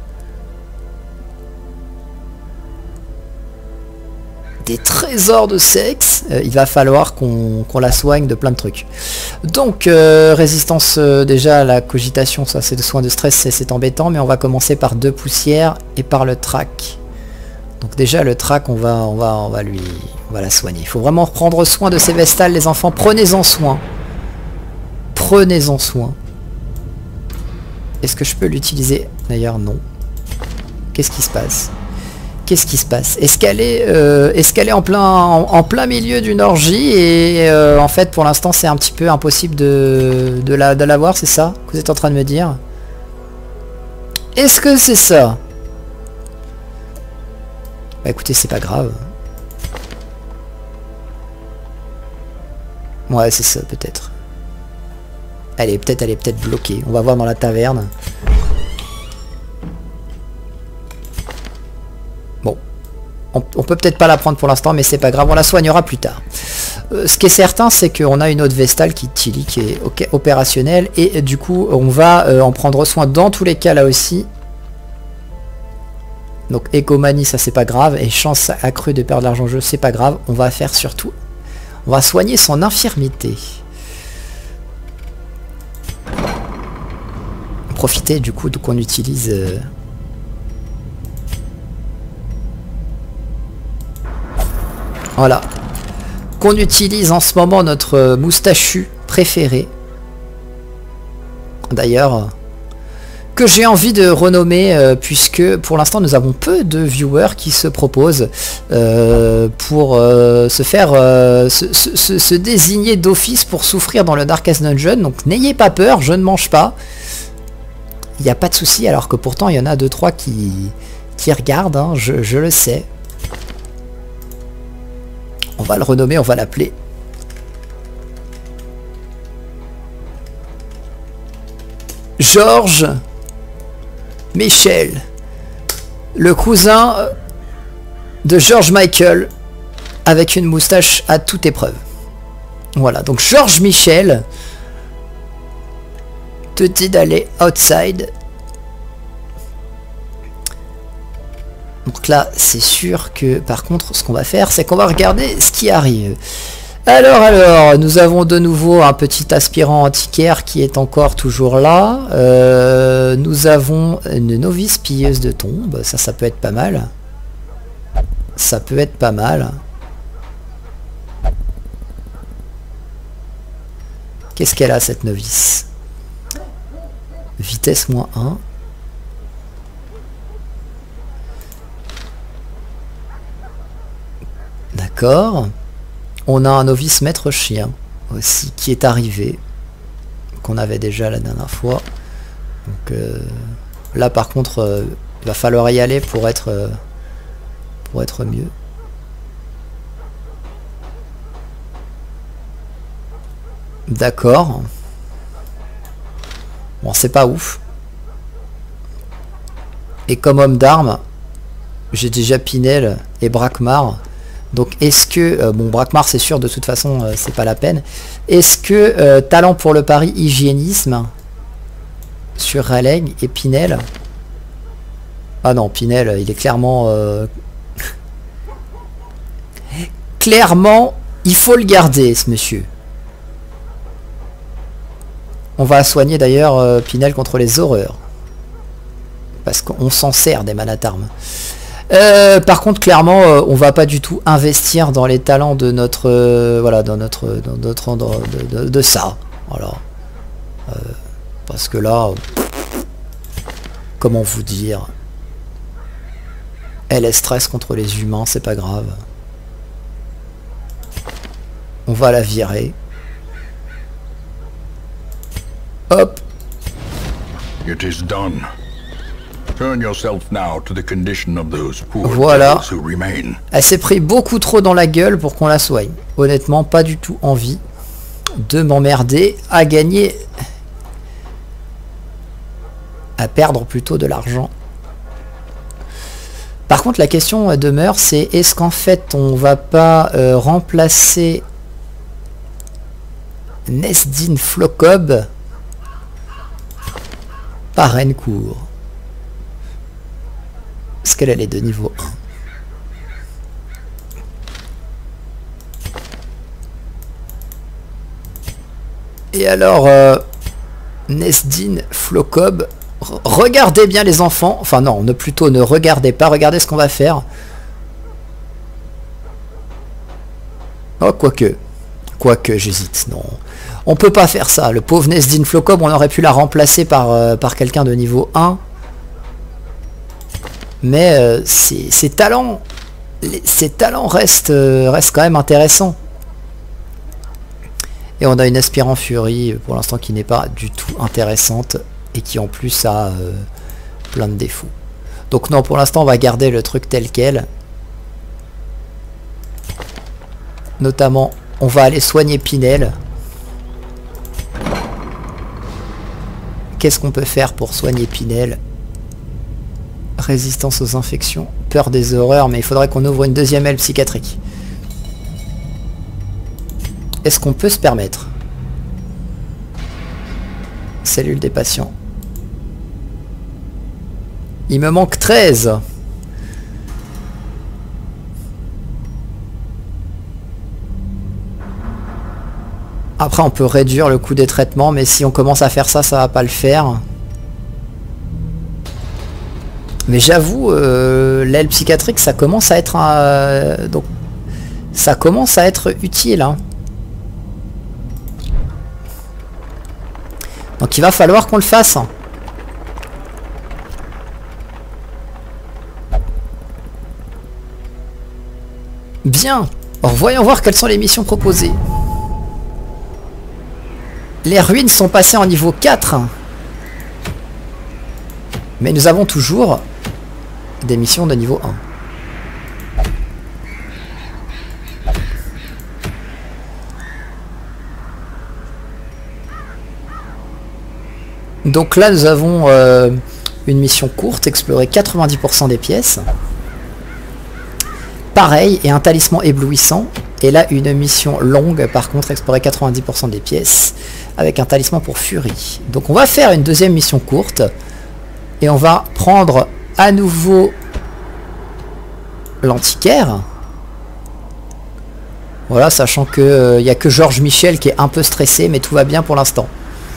Des trésors de sexe, euh, il va falloir qu'on qu'on la soigne de plein de trucs. Donc euh, résistance euh, déjà à la cogitation, ça c'est de soins de stress, c'est embêtant, mais on va commencer par deux poussières et par le trac. Donc déjà le trac, on va on va on va lui on va la soigner. Il faut vraiment prendre soin de ces vestales, les enfants, prenez-en soin. Prenez-en soin. Est-ce que je peux l'utiliser? D'ailleurs non. Qu'est-ce qui se passe? Qu'est-ce qui se passe? Est-ce qu'elle est, euh, est-ce qu'elle est en plein, en, en plein milieu d'une orgie et euh, en fait pour l'instant c'est un petit peu impossible de, de la, de la voir, c'est ça que vous êtes en train de me dire? Est-ce que c'est ça? Bah écoutez, c'est pas grave. Ouais, c'est ça peut-être. Elle est peut-être, elle est peut-être bloquée. On va voir dans la taverne. Bon. On, on peut peut-être pas la prendre pour l'instant, mais c'est pas grave, on la soignera plus tard. Euh, ce qui est certain, c'est qu'on a une autre Vestale qui, Tilly, qui est okay, opérationnelle, et euh, du coup, on va euh, en prendre soin dans tous les cas là aussi. Donc, écomanie, ça c'est pas grave, et chance accrue de perdre l'argent en jeu, c'est pas grave. On va faire surtout, on va soigner son infirmité. profiter du coup qu'on utilise... Euh... Voilà. Qu'on utilise en ce moment notre moustachu préféré. D'ailleurs, que j'ai envie de renommer, euh, puisque pour l'instant nous avons peu de viewers qui se proposent euh, pour euh, se faire euh, se, se, se désigner d'office pour souffrir dans le Darkest Dungeon. Donc n'ayez pas peur, je ne mange pas. Il n'y a pas de souci, alors que pourtant il y en a deux trois qui, qui regardent, hein, je, je le sais. On va le renommer, on va l'appeler Georges Michel, le cousin de George Michael, avec une moustache à toute épreuve. Voilà, donc Georges Michel te dit d'aller outside. Donc là, c'est sûr que, par contre, ce qu'on va faire, c'est qu'on va regarder ce qui arrive. Alors, alors, nous avons de nouveau un petit aspirant antiquaire qui est encore toujours là. Euh, nous avons une novice pilleuse de tombes. Ça, ça peut être pas mal. Ça peut être pas mal. Qu'est-ce qu'elle a, cette novice? Vitesse moins un. D'accord. On a un novice maître chien aussi qui est arrivé, qu'on avait déjà la dernière fois. Donc euh, là par contre euh, il va falloir y aller pour être euh, pour être mieux. D'accord. Bon, c'est pas ouf. Et comme homme d'armes, j'ai déjà Pinel et Brakmar. Donc est-ce que, euh, bon Brakmar c'est sûr de toute façon euh, c'est pas la peine. Est-ce que euh, talent pour le pari hygiénisme sur Raleigh et Pinel? Ah non, Pinel il est clairement... Euh... clairement il faut le garder ce monsieur. On va soigner d'ailleurs euh, Pinel contre les horreurs. Parce qu'on s'en sert des manatarmes. Euh, par contre, clairement, euh, on va pas du tout investir dans les talents de notre, euh, voilà, dans notre, dans notre endroit de, de, de ça, voilà. Euh, parce que là, comment vous dire, elle est stress contre les humains, c'est pas grave. On va la virer. Hop. It is done. Turn yourself now to the condition of those poor voilà. who remain. Elle s'est pris beaucoup trop dans la gueule pour qu'on la soigne. Honnêtement, pas du tout envie de m'emmerder à gagner, à perdre plutôt de l'argent. Par contre, la question demeure, c'est est-ce qu'en fait on va pas euh, remplacer Nesdine Flocob par Rencourt? Parce qu'elle est de niveau un. Et alors, euh, Nesdine Flocob, regardez bien les enfants. Enfin non, ne plutôt ne regardez pas. Regardez ce qu'on va faire. Oh, quoique. Quoique, j'hésite. Non. On peut pas faire ça. Le pauvre Nesdine Flocob, on aurait pu la remplacer par, euh, par quelqu'un de niveau un. Mais euh, ses, ses talents, les, ses talents restent, euh, restent quand même intéressants. Et on a une aspirant furie pour l'instant qui n'est pas du tout intéressante et qui en plus a euh, plein de défauts. Donc non, pour l'instant on va garder le truc tel quel. Notamment, on va aller soigner Pinel. Qu'est-ce qu'on peut faire pour soigner Pinel? Résistance aux infections, peur des horreurs, mais il faudrait qu'on ouvre une deuxième aile psychiatrique. Est-ce qu'on peut se permettre? Cellule des patients. Il me manque treize. Après on peut réduire le coût des traitements, mais si on commence à faire ça, ça va pas le faire. Mais j'avoue, euh, l'aile psychiatrique, ça commence à être un... Euh, donc, ça commence à être utile. Hein. Donc il va falloir qu'on le fasse. Bien. Alors, voyons voir quelles sont les missions proposées. Les ruines sont passées en niveau quatre. Mais nous avons toujours des missions de niveau un. Donc là, nous avons euh, une mission courte, explorer quatre-vingt-dix pour cent des pièces. Pareil, et un talisman éblouissant. Et là, une mission longue, par contre, explorer quatre-vingt-dix pour cent des pièces, avec un talisman pour furie. Donc on va faire une deuxième mission courte. Et on va prendre à nouveau l'antiquaire. Voilà, sachant que euh, il n'y a que Georges Michel qui est un peu stressé, mais tout va bien pour l'instant.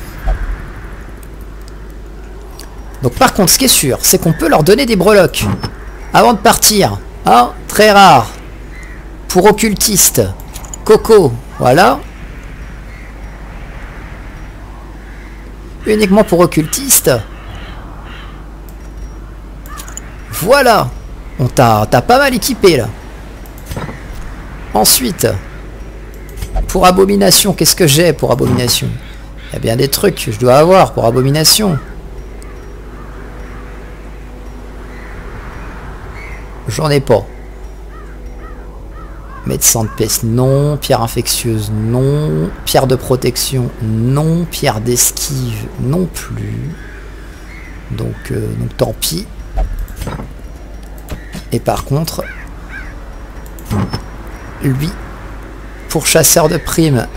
Donc par contre, ce qui est sûr, c'est qu'on peut leur donner des breloques avant de partir. Hein, très rare. Pour occultiste. Coco, voilà. Uniquement pour occultiste. Voilà. On t'a pas mal équipé là. Ensuite, pour abomination, qu'est-ce que j'ai pour abomination? Il y a bien des trucs que je dois avoir pour abomination. J'en ai pas. Médecin de peste, non. Pierre infectieuse, non. Pierre de protection, non. Pierre d'esquive, non plus. Donc, euh, donc tant pis. Et par contre, lui, pour chasseur de primes.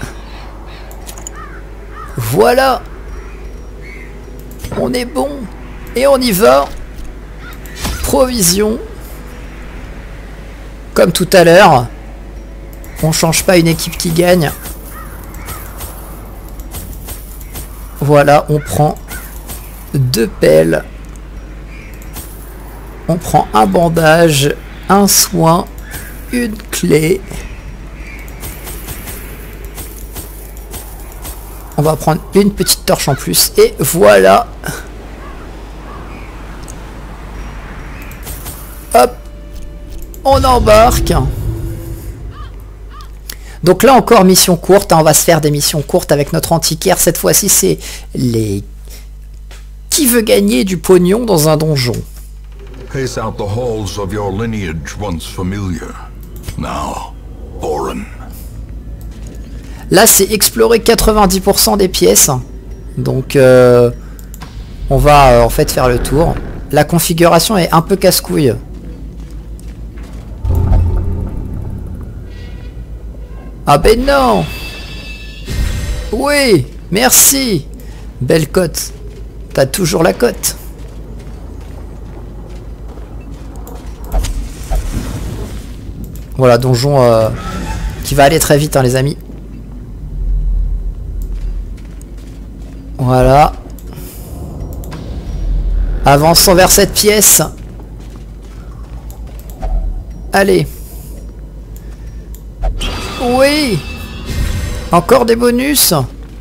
Voilà. On est bon. Et on y va. Provision. Comme tout à l'heure. On change pas une équipe qui gagne. Voilà, on prend deux pelles. On prend un bandage, un soin, une clé. On va prendre une petite torche en plus. Et voilà. Hop. On embarque. Donc là encore, mission courte. Hein, on va se faire des missions courtes avec notre antiquaire. Cette fois-ci, c'est les... Qui veut gagner du pognon dans un donjon? Pace out the halls of your lineage once familiar. Now, Boren. Là, c'est explorer quatre-vingt-dix pour cent des pièces. Donc, euh, on va euh, en fait faire le tour. La configuration est un peu casse-couille. Ah ben non! Oui, merci! Belle cote. T'as toujours la cote. Voilà, donjon euh, qui va aller très vite, hein, les amis. Voilà. Avançons vers cette pièce. Allez. Oui. Encore des bonus.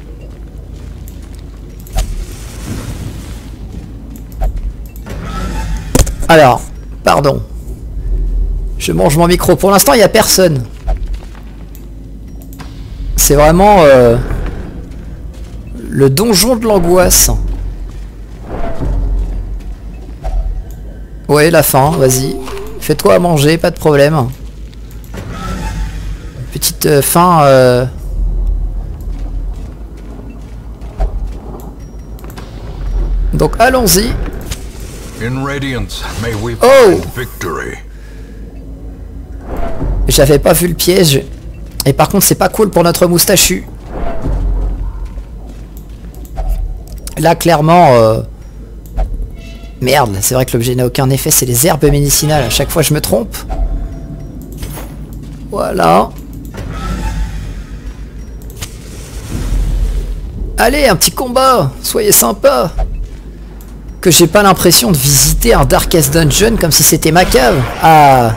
Alors, pardon. Je mange mon micro. Pour l'instant, il n'y a personne. C'est vraiment euh, le donjon de l'angoisse. Ouais, la faim, vas-y. Fais-toi à manger, pas de problème. Petite euh, faim... Euh... Donc, allons-y. Oh! J'avais pas vu le piège. Et par contre, c'est pas cool pour notre moustachu. Là, clairement... Euh... Merde, c'est vrai que l'objet n'a aucun effet, c'est les herbes médicinales. À chaque fois, je me trompe. Voilà. Allez, un petit combat. Soyez sympa. que j'ai pas l'impression de visiter un Darkest Dungeon comme si c'était ma cave. Ah.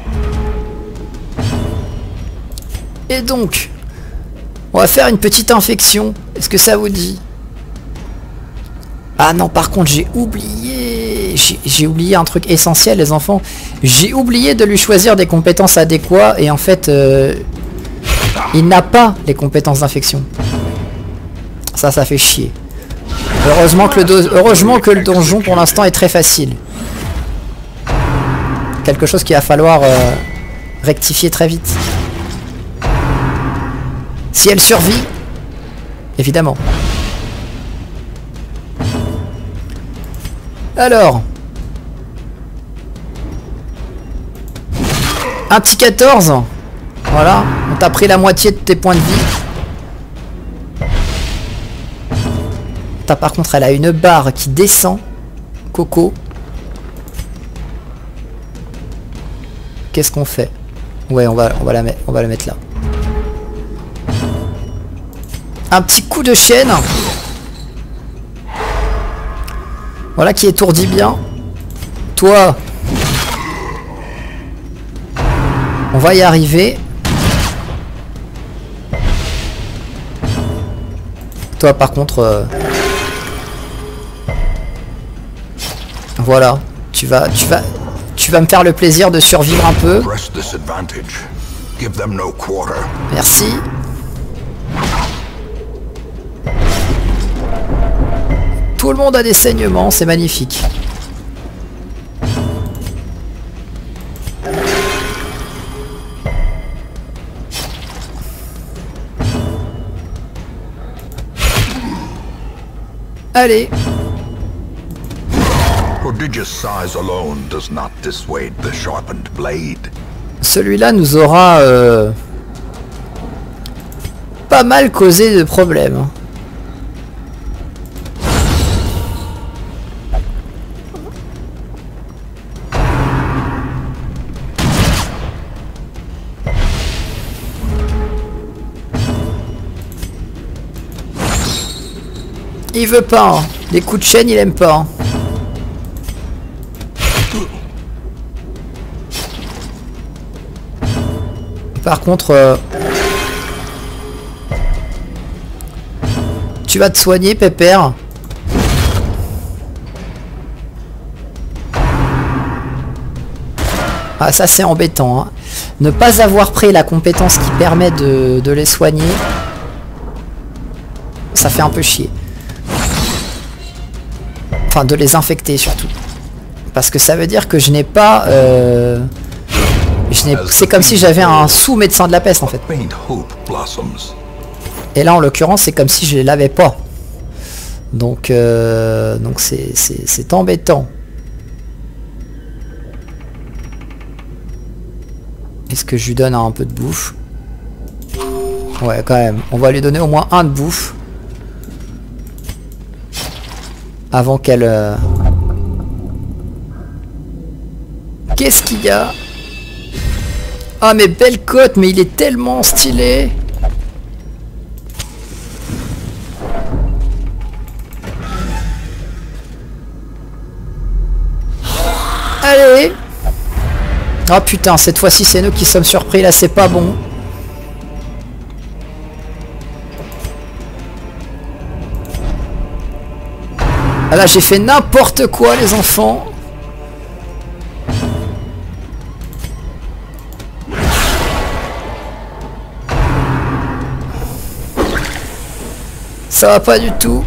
Et donc, on va faire une petite infection. Est-ce que ça vous dit? Ah non, par contre, j'ai oublié... J'ai oublié un truc essentiel, les enfants. J'ai oublié de lui choisir des compétences adéquates. Et en fait, euh, il n'a pas les compétences d'infection. Ça, ça fait chier. Heureusement que le, do Heureusement que le donjon, pour l'instant, est très facile. Quelque chose qu'il va falloir euh, rectifier très vite. Si elle survit, évidemment. Alors, un petit quatorze. Voilà, on t'a pris la moitié de tes points de vie. T'as, par contre, elle a une barre qui descend. Coco. Qu'est-ce qu'on fait? Ouais, on va, on va la mettre, on va la mettre là. Un petit coup de chaîne. Voilà qui étourdit bien. Toi. On va y arriver. Toi par contre... Euh... Voilà. Tu vas, tu vas, tu vas me faire le plaisir de survivre un peu. Merci. Tout le monde a des saignements, c'est magnifique. Allez. Celui-là nous aura euh, pas mal causé de problèmes. Il veut pas, hein. Les coups de chaîne il aime pas. Hein. Par contre, euh, tu vas te soigner, Pépère. Ah, ça c'est embêtant. Hein. Ne pas avoir pris la compétence qui permet de, de les soigner, ça fait un peu chier. Enfin, de les infecter surtout. Parce que ça veut dire que je n'ai pas... Euh, c'est comme si j'avais un sous-médecin de la peste en fait. Et là en l'occurrence c'est comme si je ne l'avais pas. Donc euh, donc c'est c'est embêtant. Est-ce que je lui donne un peu de bouffe? Ouais quand même. On va lui donner au moins un de bouffe. Avant qu'elle... Euh... Qu'est-ce qu'il y a? Ah mais belle côte, mais il est tellement stylé. Allez. Oh putain, cette fois-ci c'est nous qui sommes surpris, là c'est pas bon. Ah là j'ai fait n'importe quoi les enfants. Ça va pas du tout.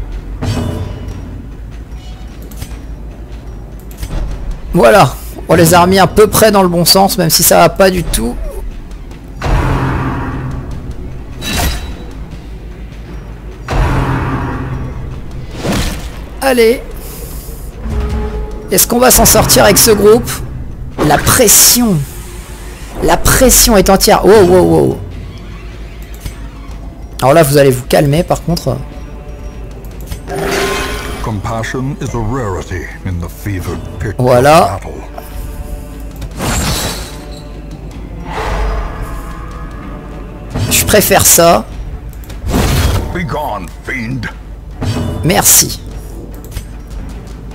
Voilà. On les a remis à peu près dans le bon sens, même si ça va pas du tout. Allez. Est-ce qu'on va s'en sortir avec ce groupe? La pression. La pression est entière. Wow, wow, wow. Alors là, vous allez vous calmer, par contre. Voilà. Je préfère ça. Merci.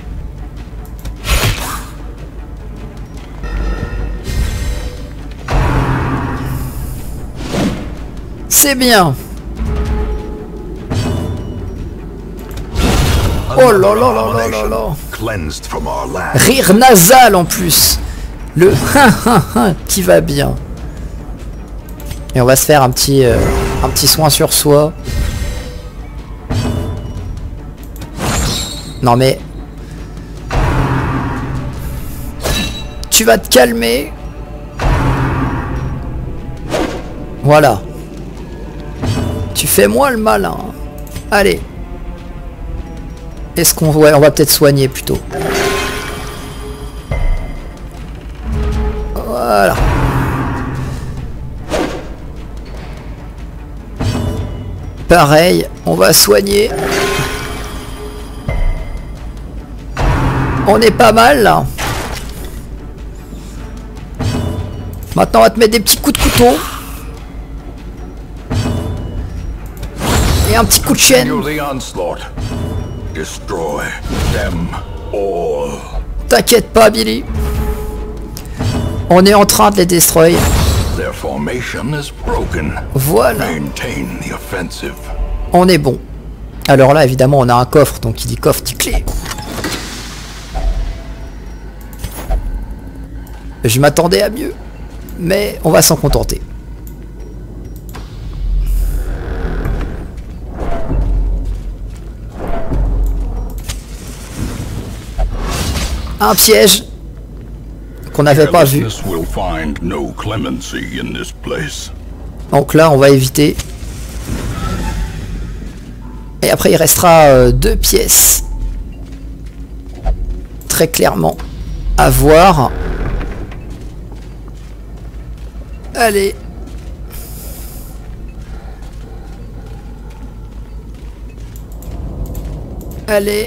C'est bien. Oh là là là là là là. Cleansed from our land. Rire nasal en plus. Le qui va bien. Et on va se faire un petit, euh, un petit soin sur soi. Non mais... Tu vas te calmer. Voilà. Tu fais moins le malin. Allez. Est-ce qu'on... Ouais, on va peut-être soigner plutôt. Voilà. Pareil, on va soigner. On est pas mal là. Maintenant on va te mettre des petits coups de couteau. Et un petit coup de chaîne. T'inquiète pas Billy. On est en train de les destroy. Voilà. On est bon. Alors là évidemment on a un coffre, donc qui dit coffre dit clé. Je m'attendais à mieux, mais on va s'en contenter. Un piège qu'on n'avait pas vu. Donc là, on va éviter. Et après, il restera euh, deux pièces. Très clairement à voir. Allez. Allez.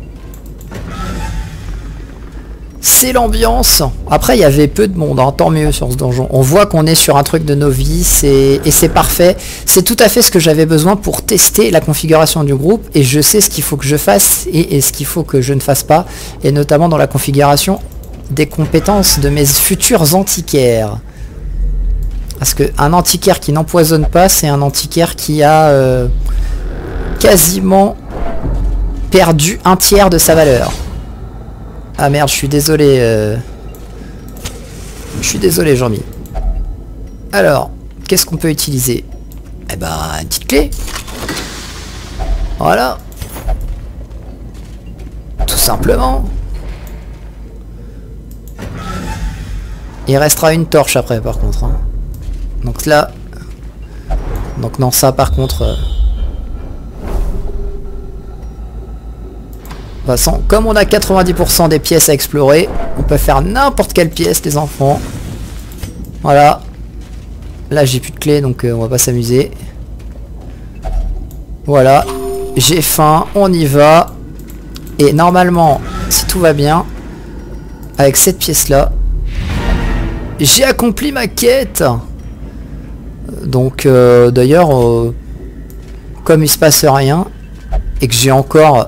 C'est l'ambiance. Après, il y avait peu de monde, hein, tant mieux sur ce donjon. On voit qu'on est sur un truc de novice et, et c'est parfait. C'est tout à fait ce que j'avais besoin pour tester la configuration du groupe. Et je sais ce qu'il faut que je fasse et, et ce qu'il faut que je ne fasse pas. Et notamment dans la configuration des compétences de mes futurs antiquaires. Parce qu'un antiquaire qui n'empoisonne pas, c'est un antiquaire qui a euh, quasiment perdu un tiers de sa valeur. Ah merde, je suis désolé. Euh... Je suis désolé, Jean-Mi. Alors, qu'est-ce qu'on peut utiliser? Eh ben, une petite clé. Voilà. Tout simplement. Il restera une torche après, par contre. Hein. Donc là... Donc non, ça, par contre... Euh... De toute façon, comme on a quatre-vingt-dix pour cent des pièces à explorer, on peut faire n'importe quelle pièce, les enfants. Voilà. Là, j'ai plus de clé, donc euh, on va pas s'amuser. Voilà. J'ai faim, on y va. Et normalement, si tout va bien, avec cette pièce-là, j'ai accompli ma quête. Donc, euh, d'ailleurs, euh, comme il se passe rien, et que j'ai encore...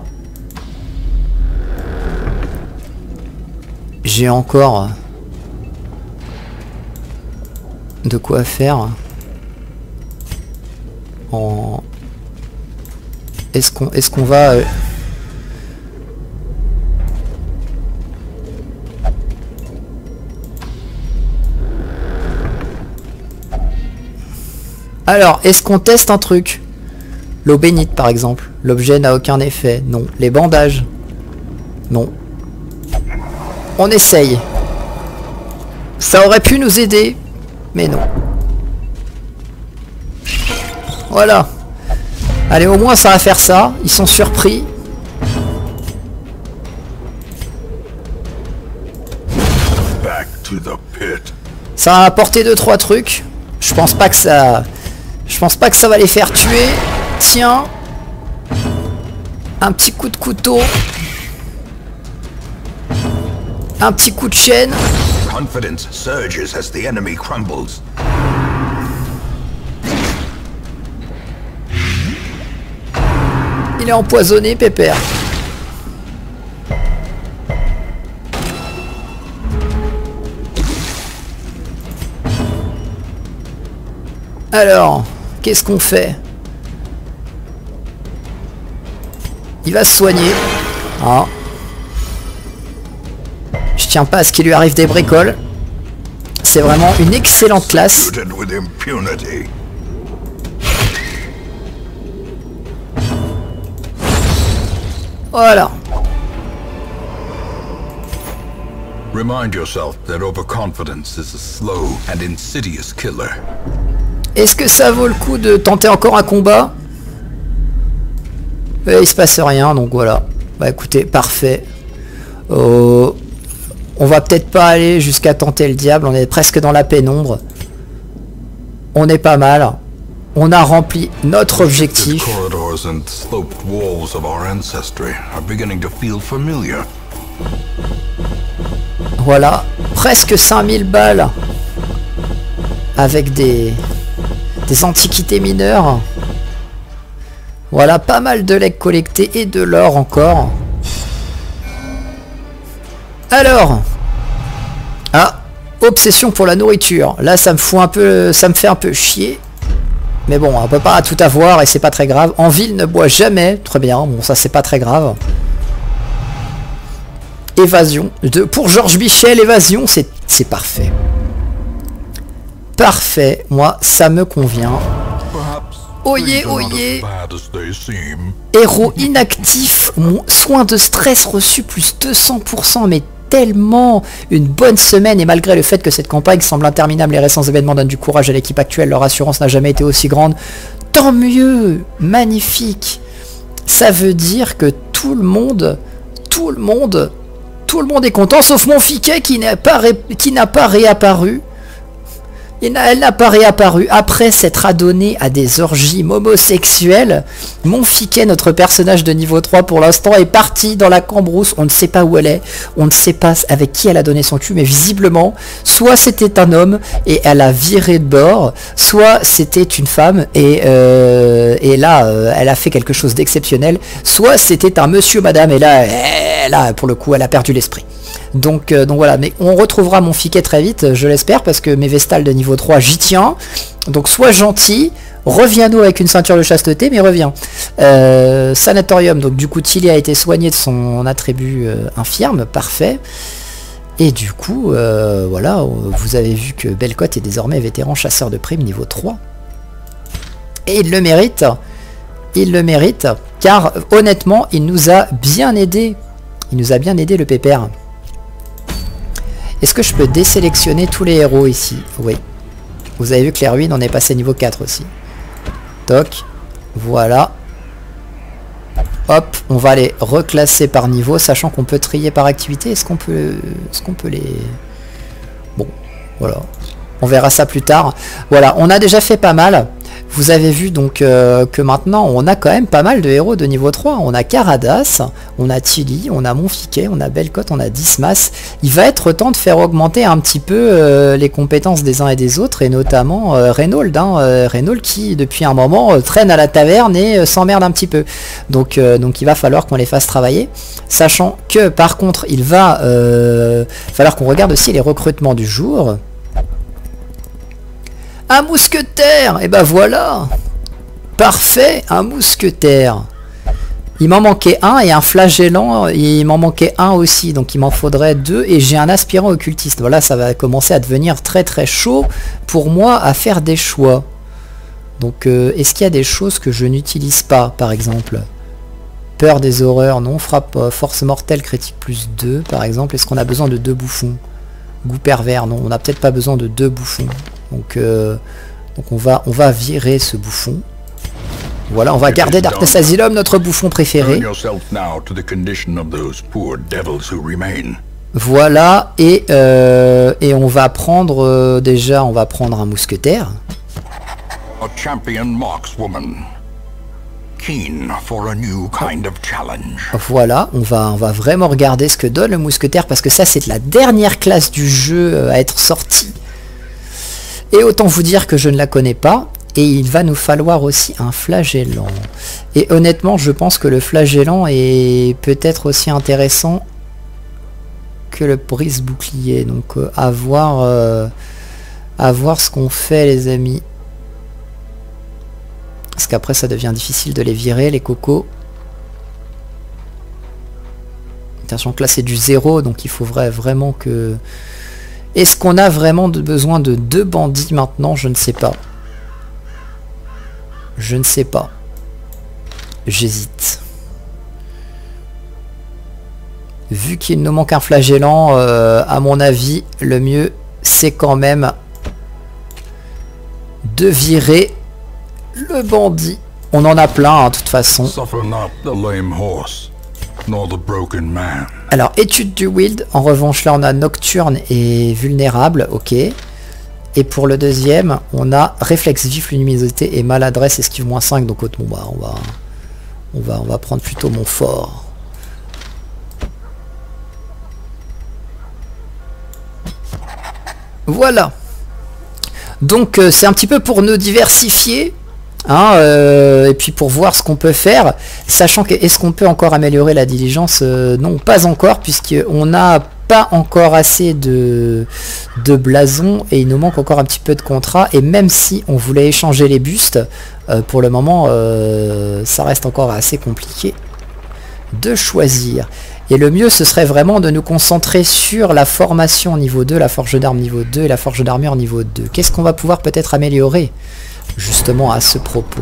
J'ai encore de quoi faire. En... Est-ce qu'on est-ce qu'on va euh... Alors, est-ce qu'on teste un truc? L'eau bénite par exemple. L'objet n'a aucun effet. Non. Les bandages. Non. On essaye. Ça aurait pu nous aider, mais non. Voilà. Allez, au moins ça va faire ça. Ils sont surpris. Ça va apporter deux trois trucs. Je pense pas que ça... Je pense pas que ça va les faire tuer. Tiens. Un petit coup de couteau. Un petit coup de chaîne. Confidence surges as the enemy crumbles. Il est empoisonné, Pépère. Alors, Qu'est-ce qu'on fait? Il va se soigner. Ah. Je tiens pas à ce qu'il lui arrive des bricoles. C'est vraiment une excellente classe. Voilà. Remind yourself that overconfidence is a slow and insidious killer. Est-ce que ça vaut le coup de tenter encore un combat? Et il se passe rien, donc voilà. Bah écoutez, parfait. Euh, on va peut-être pas aller jusqu'à tenter le diable, on est presque dans la pénombre. On est pas mal. On a rempli notre objectif. Voilà, presque cinq mille balles avec des, des antiquités mineures. Voilà, pas mal de legs collectés et de l'or encore. Alors, ah, obsession pour la nourriture. Là, ça me fout un peu, ça me fait un peu chier. Mais bon, on peut pas tout avoir et c'est pas très grave. En ville, ne bois jamais. Très bien, bon, ça c'est pas très grave. Évasion. De, pour Georges Michel, évasion, c'est c'est parfait. Parfait, moi, ça me convient. Oyez, oyez. Héros inactif, soin de stress reçu plus deux cents pour cent, mais tellement une bonne semaine, et malgré le fait que cette campagne semble interminable, les récents événements donnent du courage à l'équipe actuelle, leur assurance n'a jamais été aussi grande. Tant mieux, magnifique. Ça veut dire que tout le monde, tout le monde, tout le monde est content, sauf mon Fiquet qui n'a pas, ré, qui n'a pas réapparu. Et elle n'a pas réapparu après s'être adonné à des orgies homosexuelles. Mon Fiquet, notre personnage de niveau trois pour l'instant, est parti dans la cambrousse. On ne sait pas où elle est. On ne sait pas avec qui elle a donné son cul. Mais visiblement, soit c'était un homme et elle a viré de bord, soit c'était une femme et, euh, et là, euh, elle a fait quelque chose d'exceptionnel. Soit c'était un monsieur, madame, et là, et là, pour le coup, elle a perdu l'esprit. Donc, euh, donc voilà, mais on retrouvera mon Fiquet très vite, je l'espère, parce que mes vestales de niveau trois, j'y tiens. Donc sois gentil, reviens-nous avec une ceinture de chasteté, mais reviens. Euh, sanatorium, donc du coup Tilly a été soigné de son attribut euh, infirme, parfait. Et du coup, euh, voilà, vous avez vu que Belcotte est désormais vétéran chasseur de primes niveau trois. Et il le mérite, il le mérite, car honnêtement, il nous a bien aidé. Il nous a bien aidé le pépère. Est-ce que je peux désélectionner tous les héros ici? Oui. Vous avez vu que les ruines, on est passé niveau quatre aussi. Toc. Voilà. Hop, on va les reclasser par niveau, sachant qu'on peut trier par activité. Est-ce qu'on peut... Est-ce qu'on peut les... Bon, voilà. On verra ça plus tard. Voilà, on a déjà fait pas mal. Vous avez vu donc euh, que maintenant on a quand même pas mal de héros de niveau trois. On a Caradas, on a Tilly, on a Monfiquet, on a Belcotte, on a Dismas. Il va être temps de faire augmenter un petit peu euh, les compétences des uns et des autres, et notamment euh, Reynold, hein, euh, Reynold qui depuis un moment euh, traîne à la taverne et euh, s'emmerde un petit peu. Donc, euh, donc il va falloir qu'on les fasse travailler. Sachant que par contre il va euh, falloir qu'on regarde aussi les recrutements du jour. Un mousquetaire! Et ben voilà! Parfait, un mousquetaire. Il m'en manquait un et un flagellant, il m'en manquait un aussi, donc il m'en faudrait deux, et j'ai un aspirant occultiste. Voilà, ça va commencer à devenir très très chaud pour moi à faire des choix. Donc euh, est-ce qu'il y a des choses que je n'utilise pas, par exemple? Peur des horreurs, non. Frappe, euh, force mortelle, critique plus deux, par exemple. Est-ce qu'on a besoin de deux bouffons? Goût pervers, non. On n'a peut-être pas besoin de deux bouffons. Donc, euh, donc on va on va virer ce bouffon. Voilà, on va garder Darkness Asylum, notre bouffon préféré. Voilà, et, euh, et on va prendre euh, déjà, on va prendre un mousquetaire. Voilà, on va, on va vraiment regarder ce que donne le mousquetaire, parce que ça c'est la dernière classe du jeu à être sortie. Et autant vous dire que je ne la connais pas, et il va nous falloir aussi un flagellant. Et honnêtement, je pense que le flagellant est peut-être aussi intéressant que le brise-bouclier. Donc euh, à voir, euh, à voir ce qu'on fait, les amis. Parce qu'après ça devient difficile de les virer, les cocos. Attention que là c'est du zéro, donc il faudrait vraiment que... Est-ce qu'on a vraiment de besoin de deux bandits maintenant? Je ne sais pas. Je ne sais pas. J'hésite. Vu qu'il nous manque un flagellant, euh, à mon avis, le mieux c'est quand même de virer le bandit. On en a plein, hein, de toute façon. Alors, étude du wild. En revanche, là, on a nocturne et vulnérable. Ok. Et pour le deuxième, on a réflexe vif, luminosité et maladresse, esquive moins cinq. Donc, bon, bah, on va, on va, on va prendre plutôt mon fort. Voilà. Donc, euh, c'est un petit peu pour nous diversifier. Hein, euh, et puis pour voir ce qu'on peut faire, sachant que est-ce qu'on peut encore améliorer la diligence? euh, Non, pas encore, puisqu'on n'a pas encore assez de, de blasons et il nous manque encore un petit peu de contrat. Et même si on voulait échanger les bustes, euh, pour le moment, euh, ça reste encore assez compliqué de choisir. Et le mieux, ce serait vraiment de nous concentrer sur la formation niveau deux, la forge d'armes niveau deux et la forge d'armure niveau deux. Qu'est-ce qu'on va pouvoir peut-être améliorer justement à ce propos?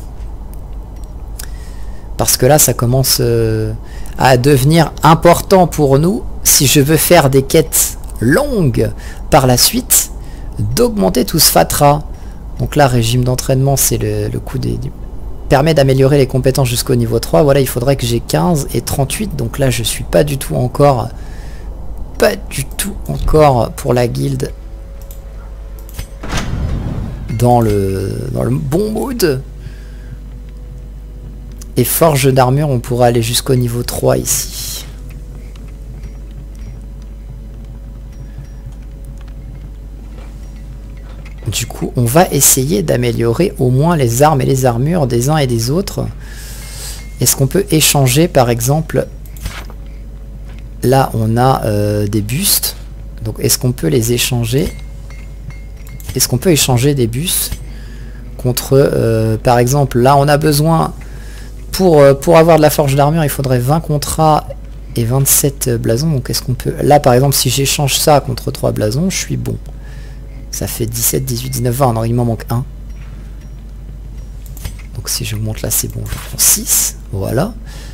Parce que là, ça commence euh, à devenir important pour nous, si je veux faire des quêtes longues par la suite, d'augmenter tout ce fatras. Donc là, régime d'entraînement, c'est le, le coup des... des permet d'améliorer les compétences jusqu'au niveau trois. Voilà, il faudrait que j'ai quinze et trente-huit. Donc là, je suis pas du tout encore... Pas du tout encore pour la guilde. Dans le, dans le bon mood. Et forge d'armure, on pourra aller jusqu'au niveau trois ici. Du coup, on va essayer d'améliorer au moins les armes et les armures des uns et des autres. Est-ce qu'on peut échanger, par exemple... Là, on a euh, des bustes. Donc, est-ce qu'on peut les échanger? Est-ce qu'on peut échanger des bustes contre, euh, par exemple, là, on a besoin... Pour, euh, pour avoir de la forge d'armure, il faudrait vingt contrats et vingt-sept blasons. Donc, est-ce qu'on peut... Là, par exemple, si j'échange ça contre trois blasons, je suis bon. Ça fait dix-sept, dix-huit, dix-neuf, vingt. Non, il m'en manque un. Donc si je vous montre là, c'est bon. Je prends six. Voilà.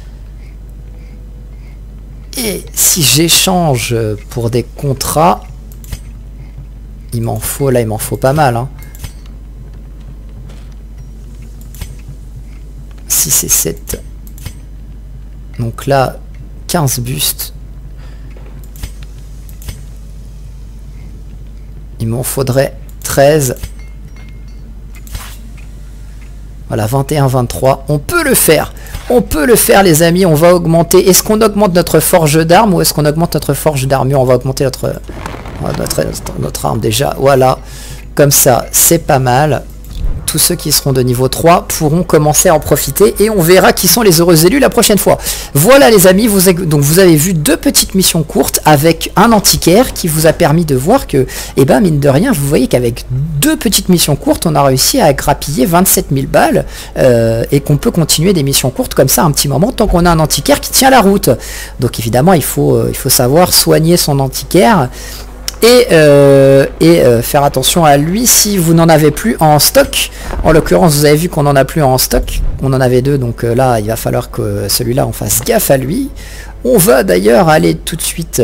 Et si j'échange pour des contrats, il m'en faut, là, il m'en faut pas mal. Hein. six et sept. Donc là, quinze bustes. Il m'en faudrait treize. Voilà, vingt et un, vingt-trois. On peut le faire. On peut le faire, les amis. On va augmenter. Est-ce qu'on augmente notre forge d'armes ou est-ce qu'on augmente notre forge d'armure? On va augmenter notre, notre, notre arme déjà. Voilà. Comme ça, c'est pas mal. Tous ceux qui seront de niveau trois pourront commencer à en profiter et on verra qui sont les heureux élus la prochaine fois. Voilà les amis, vous avez, donc vous avez vu deux petites missions courtes avec un antiquaire qui vous a permis de voir que, eh ben mine de rien, vous voyez qu'avec deux petites missions courtes, on a réussi à grappiller vingt-sept mille balles euh, et qu'on peut continuer des missions courtes comme ça un petit moment tant qu'on a un antiquaire qui tient la route. Donc évidemment, il faut, euh, il faut savoir soigner son antiquaire. Et, euh, et euh, faire attention à lui si vous n'en avez plus en stock. En l'occurrence, vous avez vu qu'on n'en a plus en stock. On en avait deux, donc euh, là, il va falloir que celui-là, on fasse gaffe à lui. On va d'ailleurs aller tout de suite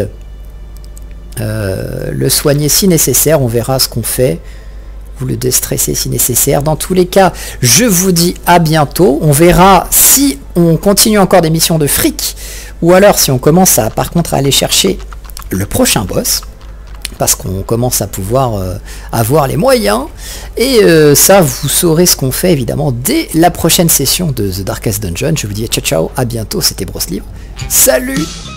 euh, le soigner si nécessaire. On verra ce qu'on fait. Vous le déstresser si nécessaire. Dans tous les cas, je vous dis à bientôt. On verra si on continue encore des missions de fric. Ou alors si on commence à, par contre, à aller chercher le prochain boss. Parce qu'on commence à pouvoir euh, avoir les moyens. Et euh, ça, vous saurez ce qu'on fait, évidemment, dès la prochaine session de The Darkest Dungeon. Je vous dis ciao, ciao, à bientôt. C'était Broslivre. Salut!